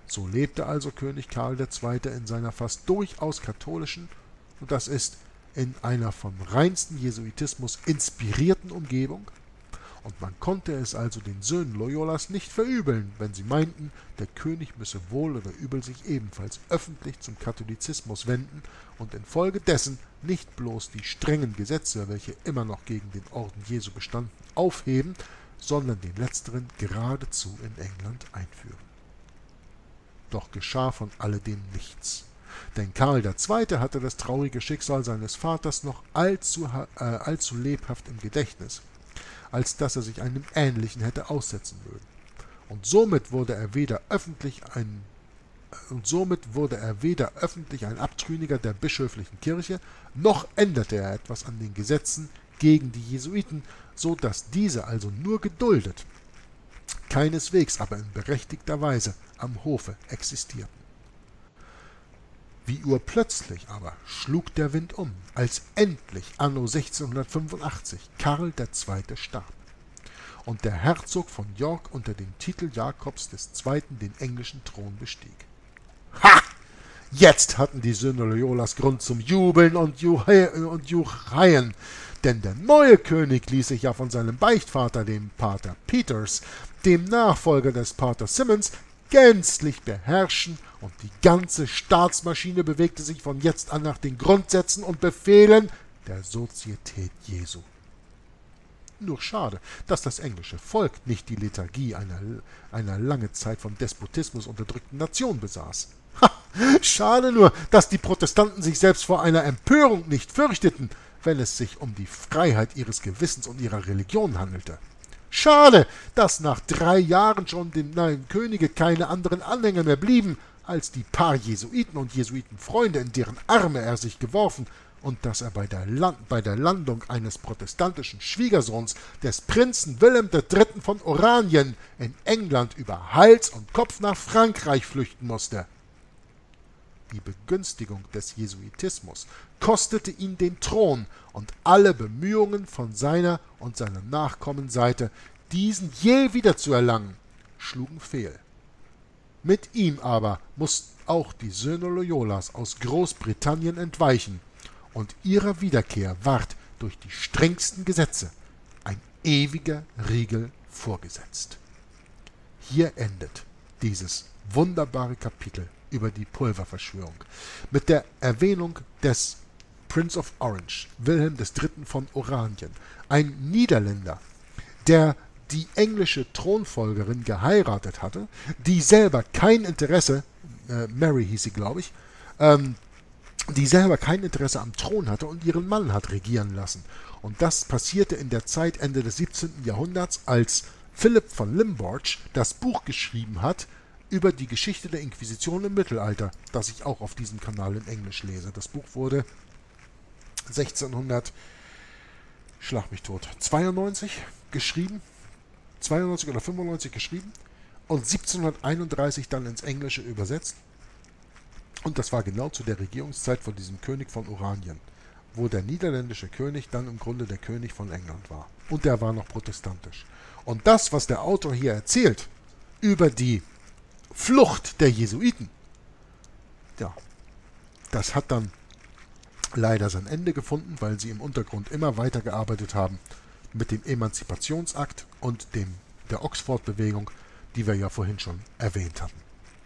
So lebte also König Karl der Zweite in seiner fast durchaus katholischen, und das ist in einer vom reinsten Jesuitismus inspirierten Umgebung, und man konnte es also den Söhnen Loyolas nicht verübeln, wenn sie meinten, der König müsse wohl oder übel sich ebenfalls öffentlich zum Katholizismus wenden und infolgedessen nicht bloß die strengen Gesetze, welche immer noch gegen den Orden Jesu bestanden, aufheben, sondern den letzteren geradezu in England einführen. Doch geschah von alledem nichts, denn Karl der Zweite hatte das traurige Schicksal seines Vaters noch allzu, äh, allzu lebhaft im Gedächtnis, als dass er sich einem Ähnlichen hätte aussetzen mögen. Und somit wurde er weder öffentlich ein und somit wurde er weder öffentlich ein Abtrünniger der bischöflichen Kirche, noch änderte er etwas an den Gesetzen gegen die Jesuiten, so dass diese also nur geduldet, keineswegs aber in berechtigter Weise am Hofe existierten. Wie urplötzlich aber schlug der Wind um, als endlich anno sechzehnhundertfünfundachtzig Karl der Zweite starb und der Herzog von York unter dem Titel Jakobs des Zweiten den englischen Thron bestieg. Ha! Jetzt hatten die Söhne Loyolas Grund zum Jubeln und, Juhe und Jucheien, denn der neue König ließ sich ja von seinem Beichtvater, dem Pater Peters, dem Nachfolger des Pater Simmons, gänzlich beherrschen, und die ganze Staatsmaschine bewegte sich von jetzt an nach den Grundsätzen und Befehlen der Sozietät Jesu. Nur schade, dass das englische Volk nicht die Lethargie einer, einer lange Zeit vom Despotismus unterdrückten Nation besaß. Ha! Schade nur, dass die Protestanten sich selbst vor einer Empörung nicht fürchteten, wenn es sich um die Freiheit ihres Gewissens und ihrer Religion handelte. Schade, dass nach drei Jahren schon dem neuen Könige keine anderen Anhänger mehr blieben, als die paar Jesuiten und Jesuitenfreunde, in deren Arme er sich geworfen, und dass er bei der, Land bei der Landung eines protestantischen Schwiegersohns des Prinzen Wilhelm der Dritte von Oranien in England über Hals und Kopf nach Frankreich flüchten musste. Die Begünstigung des Jesuitismus kostete ihn den Thron, und alle Bemühungen von seiner und seiner Nachkommen Seite, diesen je wieder zu erlangen, schlugen fehl. Mit ihm aber mussten auch die Söhne Loyolas aus Großbritannien entweichen, und ihrer Wiederkehr ward durch die strengsten Gesetze ein ewiger Riegel vorgesetzt. Hier endet dieses wunderbare Kapitel über die Pulververschwörung mit der Erwähnung des Prince of Orange, Wilhelm des Dritten von Oranien, ein Niederländer, der die englische Thronfolgerin geheiratet hatte, die selber kein Interesse, äh, Mary hieß sie, glaube ich, ähm, die selber kein Interesse am Thron hatte und ihren Mann hat regieren lassen. Und das passierte in der Zeit Ende des siebzehnten Jahrhunderts, als Philipp von Limborch das Buch geschrieben hat über die Geschichte der Inquisition im Mittelalter, das ich auch auf diesem Kanal in Englisch lese. Das Buch wurde sechzehnhundert, schlag mich tot, zweiundneunzig geschrieben, zweiundneunzig oder fünfundneunzig geschrieben und siebzehnhunderteinunddreißig dann ins Englische übersetzt. Und das war genau zu der Regierungszeit von diesem König von Oranien, wo der niederländische König dann im Grunde der König von England war. Und der war noch protestantisch. Und das, was der Autor hier erzählt über die Flucht der Jesuiten, ja, das hat dann leider sein Ende gefunden, weil sie im Untergrund immer weitergearbeitet haben mit dem Emanzipationsakt und dem, der Oxford-Bewegung, die wir ja vorhin schon erwähnt hatten.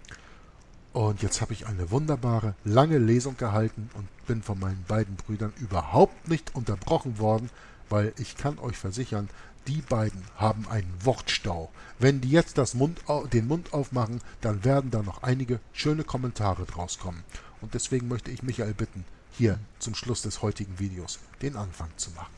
Und jetzt habe ich eine wunderbare, lange Lesung gehalten und bin von meinen beiden Brüdern überhaupt nicht unterbrochen worden, weil ich kann euch versichern, die beiden haben einen Wortstau. Wenn die jetzt das Mund, den Mund aufmachen, dann werden da noch einige schöne Kommentare draus kommen. Und deswegen möchte ich Michael bitten, hier zum Schluss des heutigen Videos den Anfang zu machen.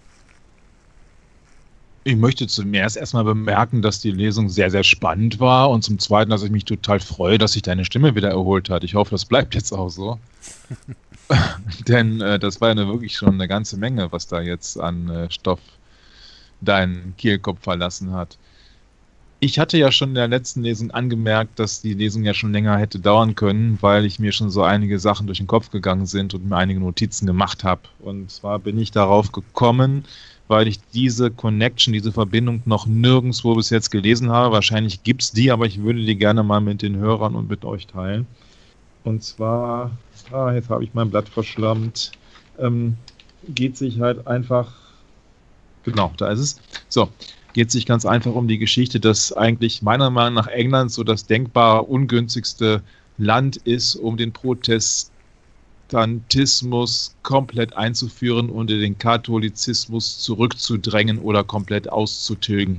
Ich möchte zuerst erstmal bemerken, dass die Lesung sehr, sehr spannend war, und zum Zweiten, dass ich mich total freue, dass sich deine Stimme wieder erholt hat. Ich hoffe, das bleibt jetzt auch so. Denn äh, das war ja wirklich schon eine ganze Menge, was da jetzt an äh, Stoff deinen Kehlkopf verlassen hat. Ich hatte ja schon in der letzten Lesung angemerkt, dass die Lesung ja schon länger hätte dauern können, weil ich mir schon so einige Sachen durch den Kopf gegangen sind und mir einige Notizen gemacht habe. Und zwar bin ich darauf gekommen, weil ich diese Connection, diese Verbindung noch nirgendwo bis jetzt gelesen habe. Wahrscheinlich gibt es die, aber ich würde die gerne mal mit den Hörern und mit euch teilen. Und zwar, ah, jetzt habe ich mein Blatt verschlammt, ähm, geht sich halt einfach, genau, da ist es, so, geht sich ganz einfach um die Geschichte, dass eigentlich meiner Meinung nach England so das denkbar ungünstigste Land ist, um den Protestantismus komplett einzuführen und den Katholizismus zurückzudrängen oder komplett auszutilgen.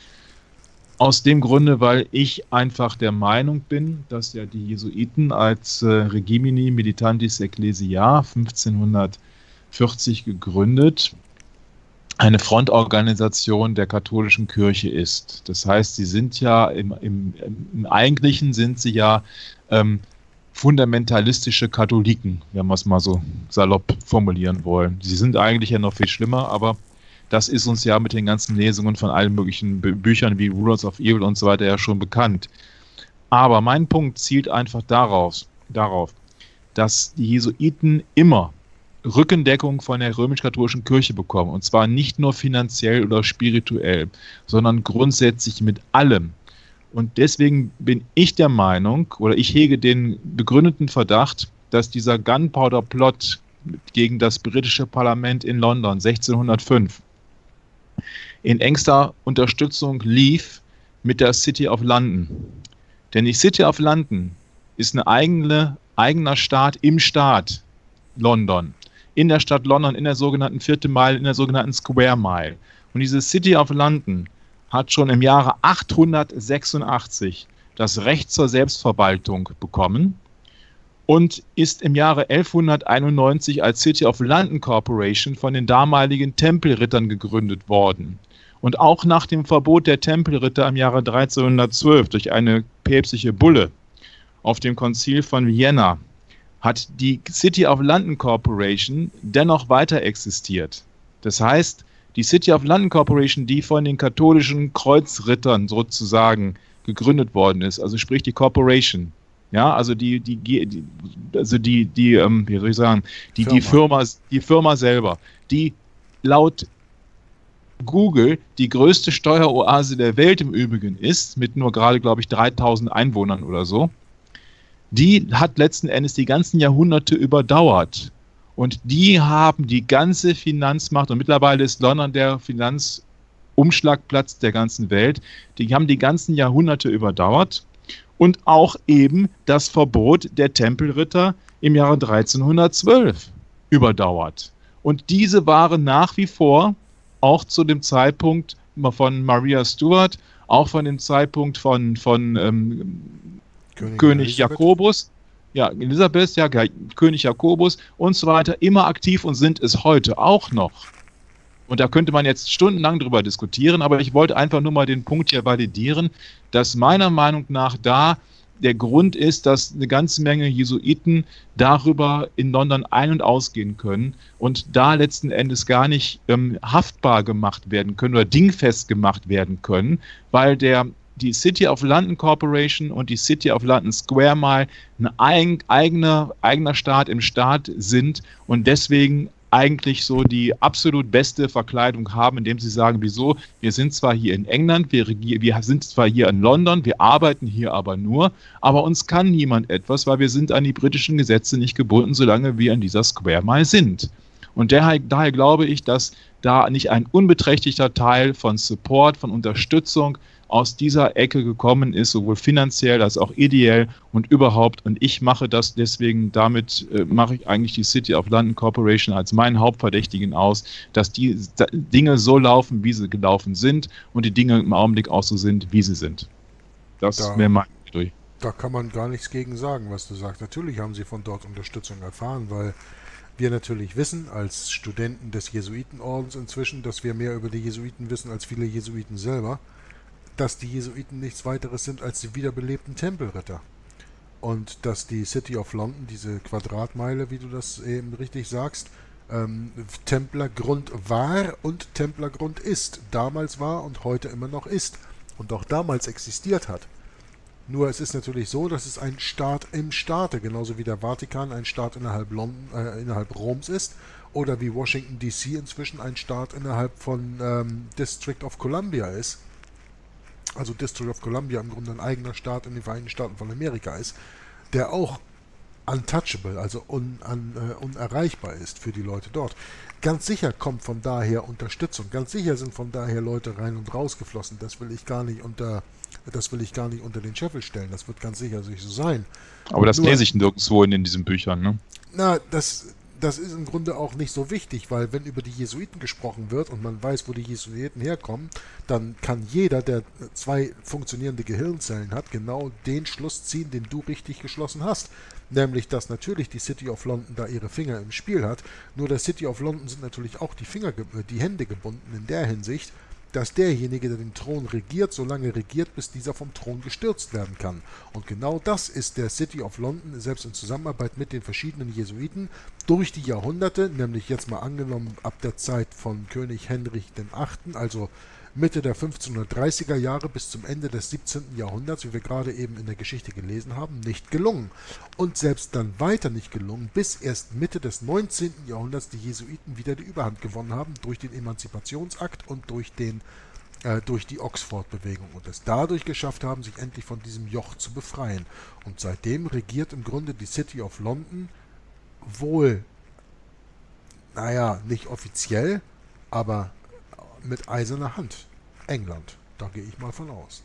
Aus dem Grunde, weil ich einfach der Meinung bin, dass ja die Jesuiten als äh, Regimini Militantis Ecclesiae fünfzehnhundertvierzig gegründet eine Frontorganisation der katholischen Kirche ist. Das heißt, sie sind ja im, im, im Eigentlichen sind sie ja ähm, fundamentalistische Katholiken, wenn wir es mal so salopp formulieren wollen. Sie sind eigentlich ja noch viel schlimmer, aber das ist uns ja mit den ganzen Lesungen von allen möglichen Bü Büchern wie Rulers of Evil und so weiter ja schon bekannt. Aber mein Punkt zielt einfach darauf, darauf, dass die Jesuiten immer Rückendeckung von der römisch-katholischen Kirche bekommen. Und zwar nicht nur finanziell oder spirituell, sondern grundsätzlich mit allem. Und deswegen bin ich der Meinung, oder ich hege den begründeten Verdacht, dass dieser Gunpowder-Plot gegen das britische Parlament in London sechzehnhundertfünf in engster Unterstützung lief mit der City of London. Denn die City of London ist ein eigene, eigener Staat im Staat London. In der Stadt London, in der sogenannten Vierte Mile, in der sogenannten Square Mile. Und diese City of London hat schon im Jahre achthundertsechsundachtzig das Recht zur Selbstverwaltung bekommen und ist im Jahre elfhunderteinundneunzig als City of London Corporation von den damaligen Tempelrittern gegründet worden. Und auch nach dem Verbot der Tempelritter im Jahre dreizehnhundertzwölf durch eine päpstliche Bulle auf dem Konzil von Vienna hat die City of London Corporation dennoch weiter existiert. Das heißt, die City of London Corporation, die von den katholischen Kreuzrittern sozusagen gegründet worden ist, also sprich die Corporation, ja, also die, die, die also die, die, ähm, wie soll ich sagen, die, Firma. die Firma, die Firma selber, die laut Google die größte Steueroase der Welt im Übrigen ist, mit nur gerade, glaube ich, dreitausend Einwohnern oder so, die hat letzten Endes die ganzen Jahrhunderte überdauert. Und die haben die ganze Finanzmacht, und mittlerweile ist London der Finanzumschlagplatz der ganzen Welt, die haben die ganzen Jahrhunderte überdauert und auch eben das Verbot der Tempelritter im Jahre dreizehnhundertzwölf überdauert. Und diese waren nach wie vor auch zu dem Zeitpunkt von Maria Stuart, auch von dem Zeitpunkt von, von ähm, König, König Jakobus, ja, Elisabeth, ja, König Jakobus und so weiter, immer aktiv und sind es heute auch noch. Und da könnte man jetzt stundenlang drüber diskutieren, aber ich wollte einfach nur mal den Punkt hier validieren, dass meiner Meinung nach da der Grund ist, dass eine ganze Menge Jesuiten darüber in London ein- und ausgehen können und da letzten Endes gar nicht ähm, haftbar gemacht werden können oder dingfest gemacht werden können, weil der die City of London Corporation und die City of London Square Mile ein eigen, eigener, eigener Staat im Staat sind und deswegen eigentlich so die absolut beste Verkleidung haben, indem sie sagen, wieso, wir sind zwar hier in England, wir, wir sind zwar hier in London, wir arbeiten hier aber nur, aber uns kann niemand etwas, weil wir sind an die britischen Gesetze nicht gebunden, solange wir in dieser Square Mile sind. Und daher, daher glaube ich, dass da nicht ein unbeträchtlicher Teil von Support, von Unterstützung aus dieser Ecke gekommen ist, sowohl finanziell als auch ideell und überhaupt. Und ich mache das deswegen, damit äh, mache ich eigentlich die City of London Corporation als meinen Hauptverdächtigen aus, dass die Dinge so laufen, wie sie gelaufen sind und die Dinge im Augenblick auch so sind, wie sie sind. Das da, wäre mein Idee. Da kann man gar nichts gegen sagen, was du sagst. Natürlich haben sie von dort Unterstützung erfahren, weil wir natürlich wissen, als Studenten des Jesuitenordens inzwischen, dass wir mehr über die Jesuiten wissen als viele Jesuiten selber, dass die Jesuiten nichts weiteres sind als die wiederbelebten Tempelritter. Und dass die City of London, diese Quadratmeile, wie du das eben richtig sagst, ähm, Templergrund war und Templergrund ist. Damals war und heute immer noch ist. Und auch damals existiert hat. Nur es ist natürlich so, dass es ein Staat im Staate, genauso wie der Vatikan ein Staat innerhalb, London, äh, innerhalb Roms ist, oder wie Washington D C inzwischen ein Staat innerhalb von ähm, District of Columbia ist. Also District of Columbia im Grunde ein eigener Staat in den Vereinigten Staaten von Amerika ist, der auch untouchable, also un, un, uh, unerreichbar ist für die Leute dort. Ganz sicher kommt von daher Unterstützung, ganz sicher sind von daher Leute rein und raus geflossen. Das will ich gar nicht unter, das will ich gar nicht unter den Scheffel stellen. Das wird ganz sicher so sein. Aber das Nur, lese ich nirgendwo in, in diesen Büchern, ne? Na, das, das ist im Grunde auch nicht so wichtig, weil wenn über die Jesuiten gesprochen wird und man weiß, wo die Jesuiten herkommen, dann kann jeder, der zwei funktionierende Gehirnzellen hat, genau den Schluss ziehen, den du richtig geschlossen hast. Nämlich, dass natürlich die City of London da ihre Finger im Spiel hat. Nur der City of London sind natürlich auch die Finger, die Hände gebunden in der Hinsicht, dass derjenige, der den Thron regiert, so lange regiert, bis dieser vom Thron gestürzt werden kann. Und genau das ist der City of London, selbst in Zusammenarbeit mit den verschiedenen Jesuiten, durch die Jahrhunderte, nämlich jetzt mal angenommen ab der Zeit von König Henrich der Achte., also Mitte der fünfzehnhundertdreißiger Jahre bis zum Ende des siebzehnten. Jahrhunderts, wie wir gerade eben in der Geschichte gelesen haben, nicht gelungen. Und selbst dann weiter nicht gelungen, bis erst Mitte des neunzehnten. Jahrhunderts die Jesuiten wieder die Überhand gewonnen haben, durch den Emanzipationsakt und durch, den, äh, durch die Oxford-Bewegung und es dadurch geschafft haben, sich endlich von diesem Joch zu befreien. Und seitdem regiert im Grunde die City of London wohl, naja, nicht offiziell, aber mit eiserner Hand. England. Da gehe ich mal von aus.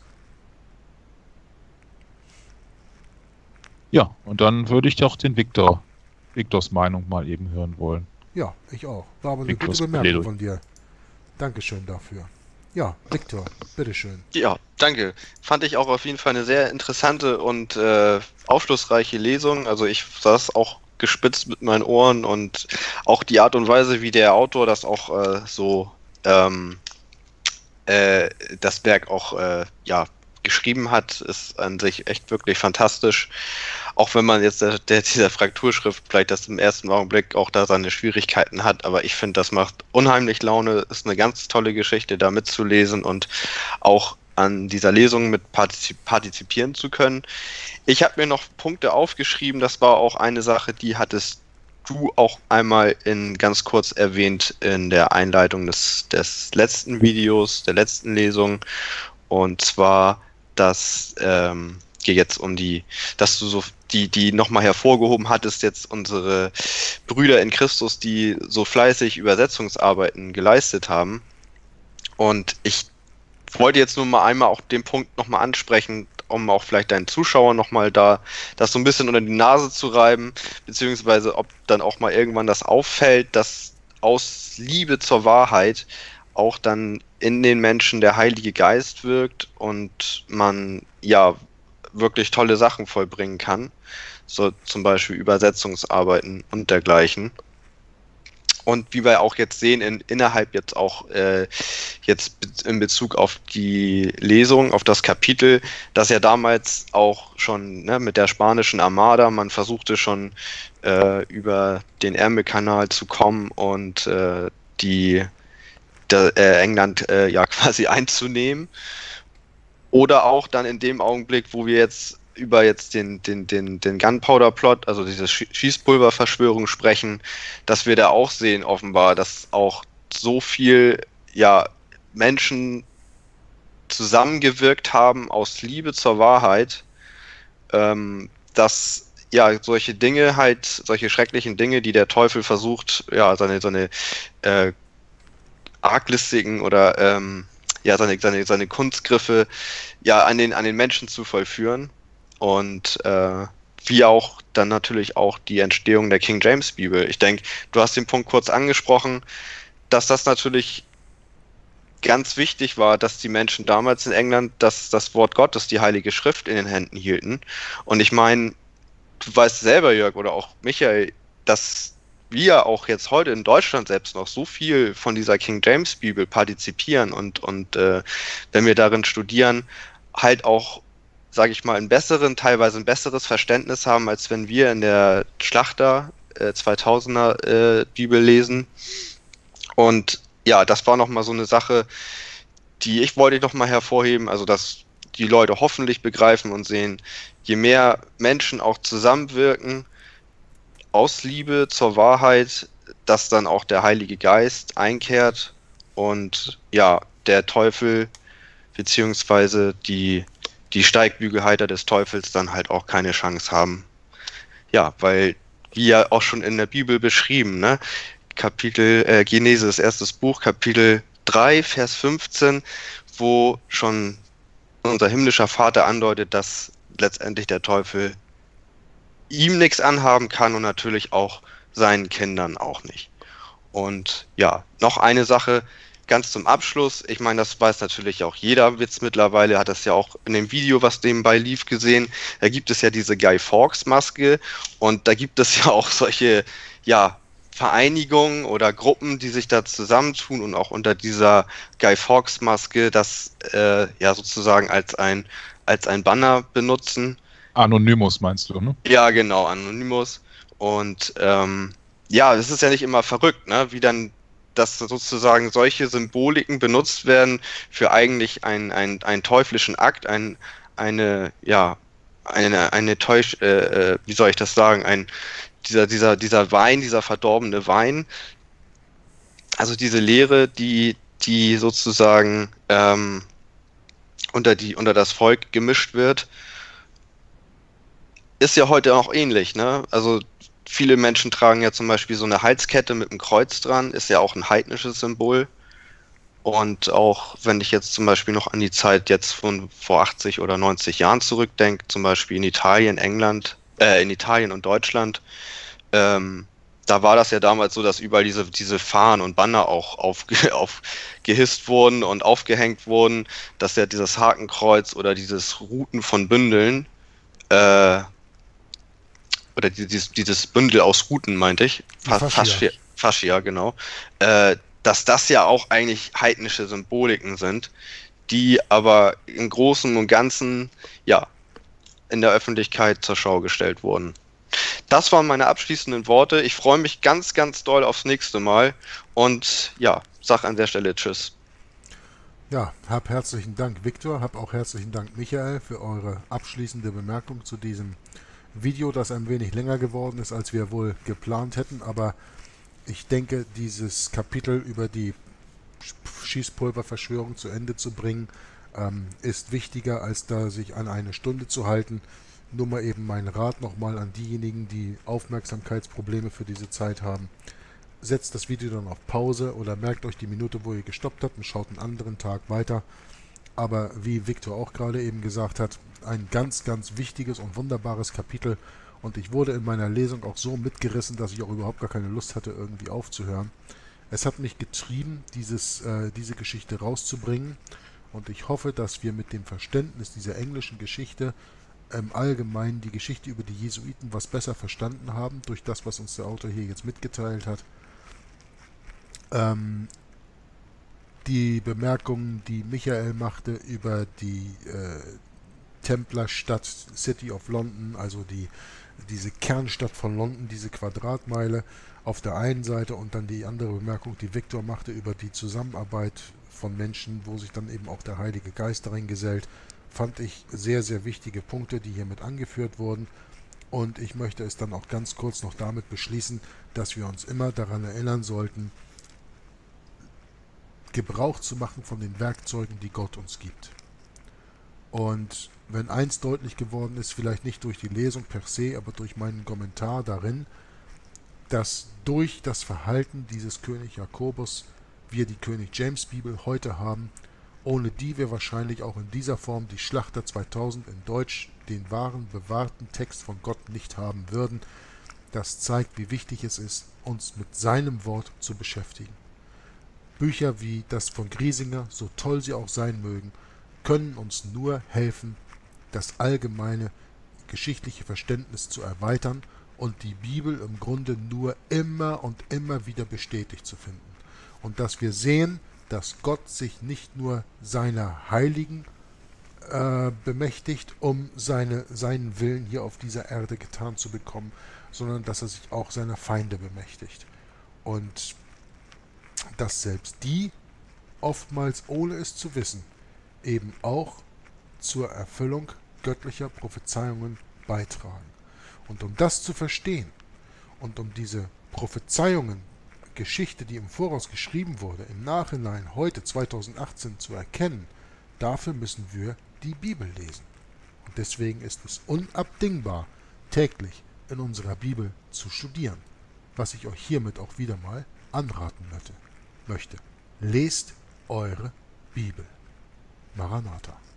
Ja, und dann würde ich doch den Viktor, Viktors Meinung mal eben hören wollen. Ja, ich auch. War aber eine Viktors gute Bemerkung Plädoyer. von dir. Dankeschön dafür. Ja, Viktor, bitteschön. Ja, danke. Fand ich auch auf jeden Fall eine sehr interessante und äh, aufschlussreiche Lesung. Also ich saß auch gespitzt mit meinen Ohren und auch die Art und Weise, wie der Autor das auch äh, so ähm, äh, das Werk auch äh, ja, geschrieben hat, ist an sich echt wirklich fantastisch. Auch wenn man jetzt der, der, dieser Frakturschrift vielleicht das im ersten Augenblick auch da seine Schwierigkeiten hat, aber ich finde, das macht unheimlich Laune, ist eine ganz tolle Geschichte, da mitzulesen und auch an dieser Lesung mit partizip partizipieren zu können. Ich habe mir noch Punkte aufgeschrieben, das war auch eine Sache, die hattest du auch einmal in ganz kurz erwähnt in der Einleitung des, des letzten Videos, der letzten Lesung, und zwar, dass ähm, geht jetzt um die, dass du so die, die nochmal hervorgehoben hattest, jetzt unsere Brüder in Christus, die so fleißig Übersetzungsarbeiten geleistet haben. Und ich wollte jetzt nur mal einmal auch den Punkt nochmal ansprechen, um auch vielleicht deinen Zuschauern nochmal da das so ein bisschen unter die Nase zu reiben, beziehungsweise ob dann auch mal irgendwann das auffällt, dass aus Liebe zur Wahrheit auch dann in den Menschen der Heilige Geist wirkt und man ja wirklich tolle Sachen vollbringen kann, so zum Beispiel Übersetzungsarbeiten und dergleichen. Und wie wir auch jetzt sehen, in, innerhalb jetzt auch äh, jetzt in Bezug auf die Lesung, auf das Kapitel, dass ja damals auch schon ne, mit der spanischen Armada, man versuchte schon äh, über den Ärmelkanal zu kommen und äh, die der, äh, England äh, ja quasi einzunehmen. Oder auch dann in dem Augenblick, wo wir jetzt über jetzt den, den, den, den Gunpowder-Plot, also diese Schießpulververschwörung sprechen, dass wir da auch sehen offenbar, dass auch so viel ja, Menschen zusammengewirkt haben aus Liebe zur Wahrheit, ähm, dass ja solche Dinge halt, solche schrecklichen Dinge, die der Teufel versucht, ja, seine, seine äh, arglistigen oder ähm, ja, seine, seine, seine Kunstgriffe ja an den, an den Menschen zu vollführen. Und äh, wie auch dann natürlich auch die Entstehung der King James Bibel. Ich denke, du hast den Punkt kurz angesprochen, dass das natürlich ganz wichtig war, dass die Menschen damals in England das, das Wort Gottes, die Heilige Schrift in den Händen hielten. Und ich meine, du weißt selber, Jörg, oder auch Michael, dass wir auch jetzt heute in Deutschland selbst noch so viel von dieser King James Bibel partizipieren und, und äh, wenn wir darin studieren, halt auch, sage ich mal, ein besseren, teilweise ein besseres Verständnis haben, als wenn wir in der Schlachter äh, zweitausender äh, Bibel lesen. Und ja, das war nochmal so eine Sache, die ich wollte nochmal hervorheben, also dass die Leute hoffentlich begreifen und sehen, je mehr Menschen auch zusammenwirken, aus Liebe zur Wahrheit, dass dann auch der Heilige Geist einkehrt und ja, der Teufel beziehungsweise die, die Steigbügelhalter des Teufels dann halt auch keine Chance haben. Ja, weil, wie ja auch schon in der Bibel beschrieben, ne? Kapitel, äh, Genesis, erstes Buch, Kapitel drei, Vers fünfzehn, wo schon unser himmlischer Vater andeutet, dass letztendlich der Teufel ihm nichts anhaben kann und natürlich auch seinen Kindern auch nicht. Und ja, noch eine Sache, ganz zum Abschluss, ich meine, das weiß natürlich auch jeder Witz mittlerweile, hat das ja auch in dem Video, was nebenbei lief, gesehen, da gibt es ja diese Guy Fawkes Maske und da gibt es ja auch solche, ja, Vereinigungen oder Gruppen, die sich da zusammentun und auch unter dieser Guy Fawkes Maske das äh, ja sozusagen als ein, als ein Banner benutzen. Anonymous meinst du, ne? Ja, genau, Anonymous. Und ähm, ja, es ist ja nicht immer verrückt, ne? Wie dann dass sozusagen solche Symboliken benutzt werden für eigentlich einen, einen, einen teuflischen Akt, ein, eine, ja, eine, eine Täusch, äh, äh, wie soll ich das sagen, ein, dieser, dieser, dieser Wein, dieser verdorbene Wein, also diese Lehre, die, die sozusagen ähm, unter die, unter das Volk gemischt wird, ist ja heute auch ähnlich, ne? Also viele Menschen tragen ja zum Beispiel so eine Halskette mit einem Kreuz dran, ist ja auch ein heidnisches Symbol. Und auch wenn ich jetzt zum Beispiel noch an die Zeit jetzt von vor achtzig oder neunzig Jahren zurückdenke, zum Beispiel in Italien, England, äh, in Italien und Deutschland, ähm, da war das ja damals so, dass überall diese, diese Fahnen und Banner auch aufge, aufgehisst wurden und aufgehängt wurden, dass ja dieses Hakenkreuz oder dieses Ruten von Bündeln, äh, oder dieses, dieses Bündel aus Ruten, meinte ich, Fa Faschia, Faschia, genau, äh, dass das ja auch eigentlich heidnische Symboliken sind, die aber im Großen und Ganzen, ja, in der Öffentlichkeit zur Schau gestellt wurden. Das waren meine abschließenden Worte. Ich freue mich ganz, ganz doll aufs nächste Mal und ja, sag an der Stelle Tschüss. Ja, hab herzlichen Dank, Viktor, hab auch herzlichen Dank, Michael, für eure abschließende Bemerkung zu diesem Video, das ein wenig länger geworden ist, als wir wohl geplant hätten, aber ich denke, dieses Kapitel über die Schießpulververschwörung zu Ende zu bringen, ähm, ist wichtiger, als da sich an eine Stunde zu halten. Nur mal eben mein Rat nochmal an diejenigen, die Aufmerksamkeitsprobleme für diese Zeit haben. Setzt das Video dann auf Pause oder merkt euch die Minute, wo ihr gestoppt habt und schaut einen anderen Tag weiter. Aber wie Viktor auch gerade eben gesagt hat, ein ganz, ganz wichtiges und wunderbares Kapitel. Und ich wurde in meiner Lesung auch so mitgerissen, dass ich auch überhaupt gar keine Lust hatte, irgendwie aufzuhören. Es hat mich getrieben, dieses, äh, diese Geschichte rauszubringen. Und ich hoffe, dass wir mit dem Verständnis dieser englischen Geschichte im Allgemeinen die Geschichte über die Jesuiten was besser verstanden haben, durch das, was uns der Autor hier jetzt mitgeteilt hat. Ähm, die Bemerkungen, die Michael machte über die äh, Templerstadt City of London, also die, diese Kernstadt von London, diese Quadratmeile auf der einen Seite und dann die andere Bemerkung, die Viktor machte über die Zusammenarbeit von Menschen, wo sich dann eben auch der Heilige Geist darin gesellt, fand ich sehr, sehr wichtige Punkte, die hier mit angeführt wurden. Und ich möchte es dann auch ganz kurz noch damit beschließen, dass wir uns immer daran erinnern sollten, Gebrauch zu machen von den Werkzeugen, die Gott uns gibt. Und wenn eins deutlich geworden ist, vielleicht nicht durch die Lesung per se, aber durch meinen Kommentar darin, dass durch das Verhalten dieses König Jakobus wir die König James Bibel heute haben, ohne die wir wahrscheinlich auch in dieser Form die Schlachter zweitausend in Deutsch, den wahren, bewahrten Text von Gott nicht haben würden. Das zeigt, wie wichtig es ist, uns mit seinem Wort zu beschäftigen. Bücher wie das von Griesinger, so toll sie auch sein mögen, können uns nur helfen, das allgemeine geschichtliche Verständnis zu erweitern und die Bibel im Grunde nur immer und immer wieder bestätigt zu finden. Und dass wir sehen, dass Gott sich nicht nur seiner Heiligen äh, bemächtigt, um seine, seinen Willen hier auf dieser Erde getan zu bekommen, sondern dass er sich auch seiner Feinde bemächtigt. Und dass selbst die, oftmals ohne es zu wissen, eben auch zur Erfüllung göttlicher Prophezeiungen beitragen. Und um das zu verstehen und um diese Prophezeiungen, Geschichte, die im Voraus geschrieben wurde, im Nachhinein heute zweitausendachtzehn zu erkennen, dafür müssen wir die Bibel lesen. Und deswegen ist es unabdingbar, täglich in unserer Bibel zu studieren, was ich euch hiermit auch wieder mal anraten möchte. Lest eure Bibel. Maranatha.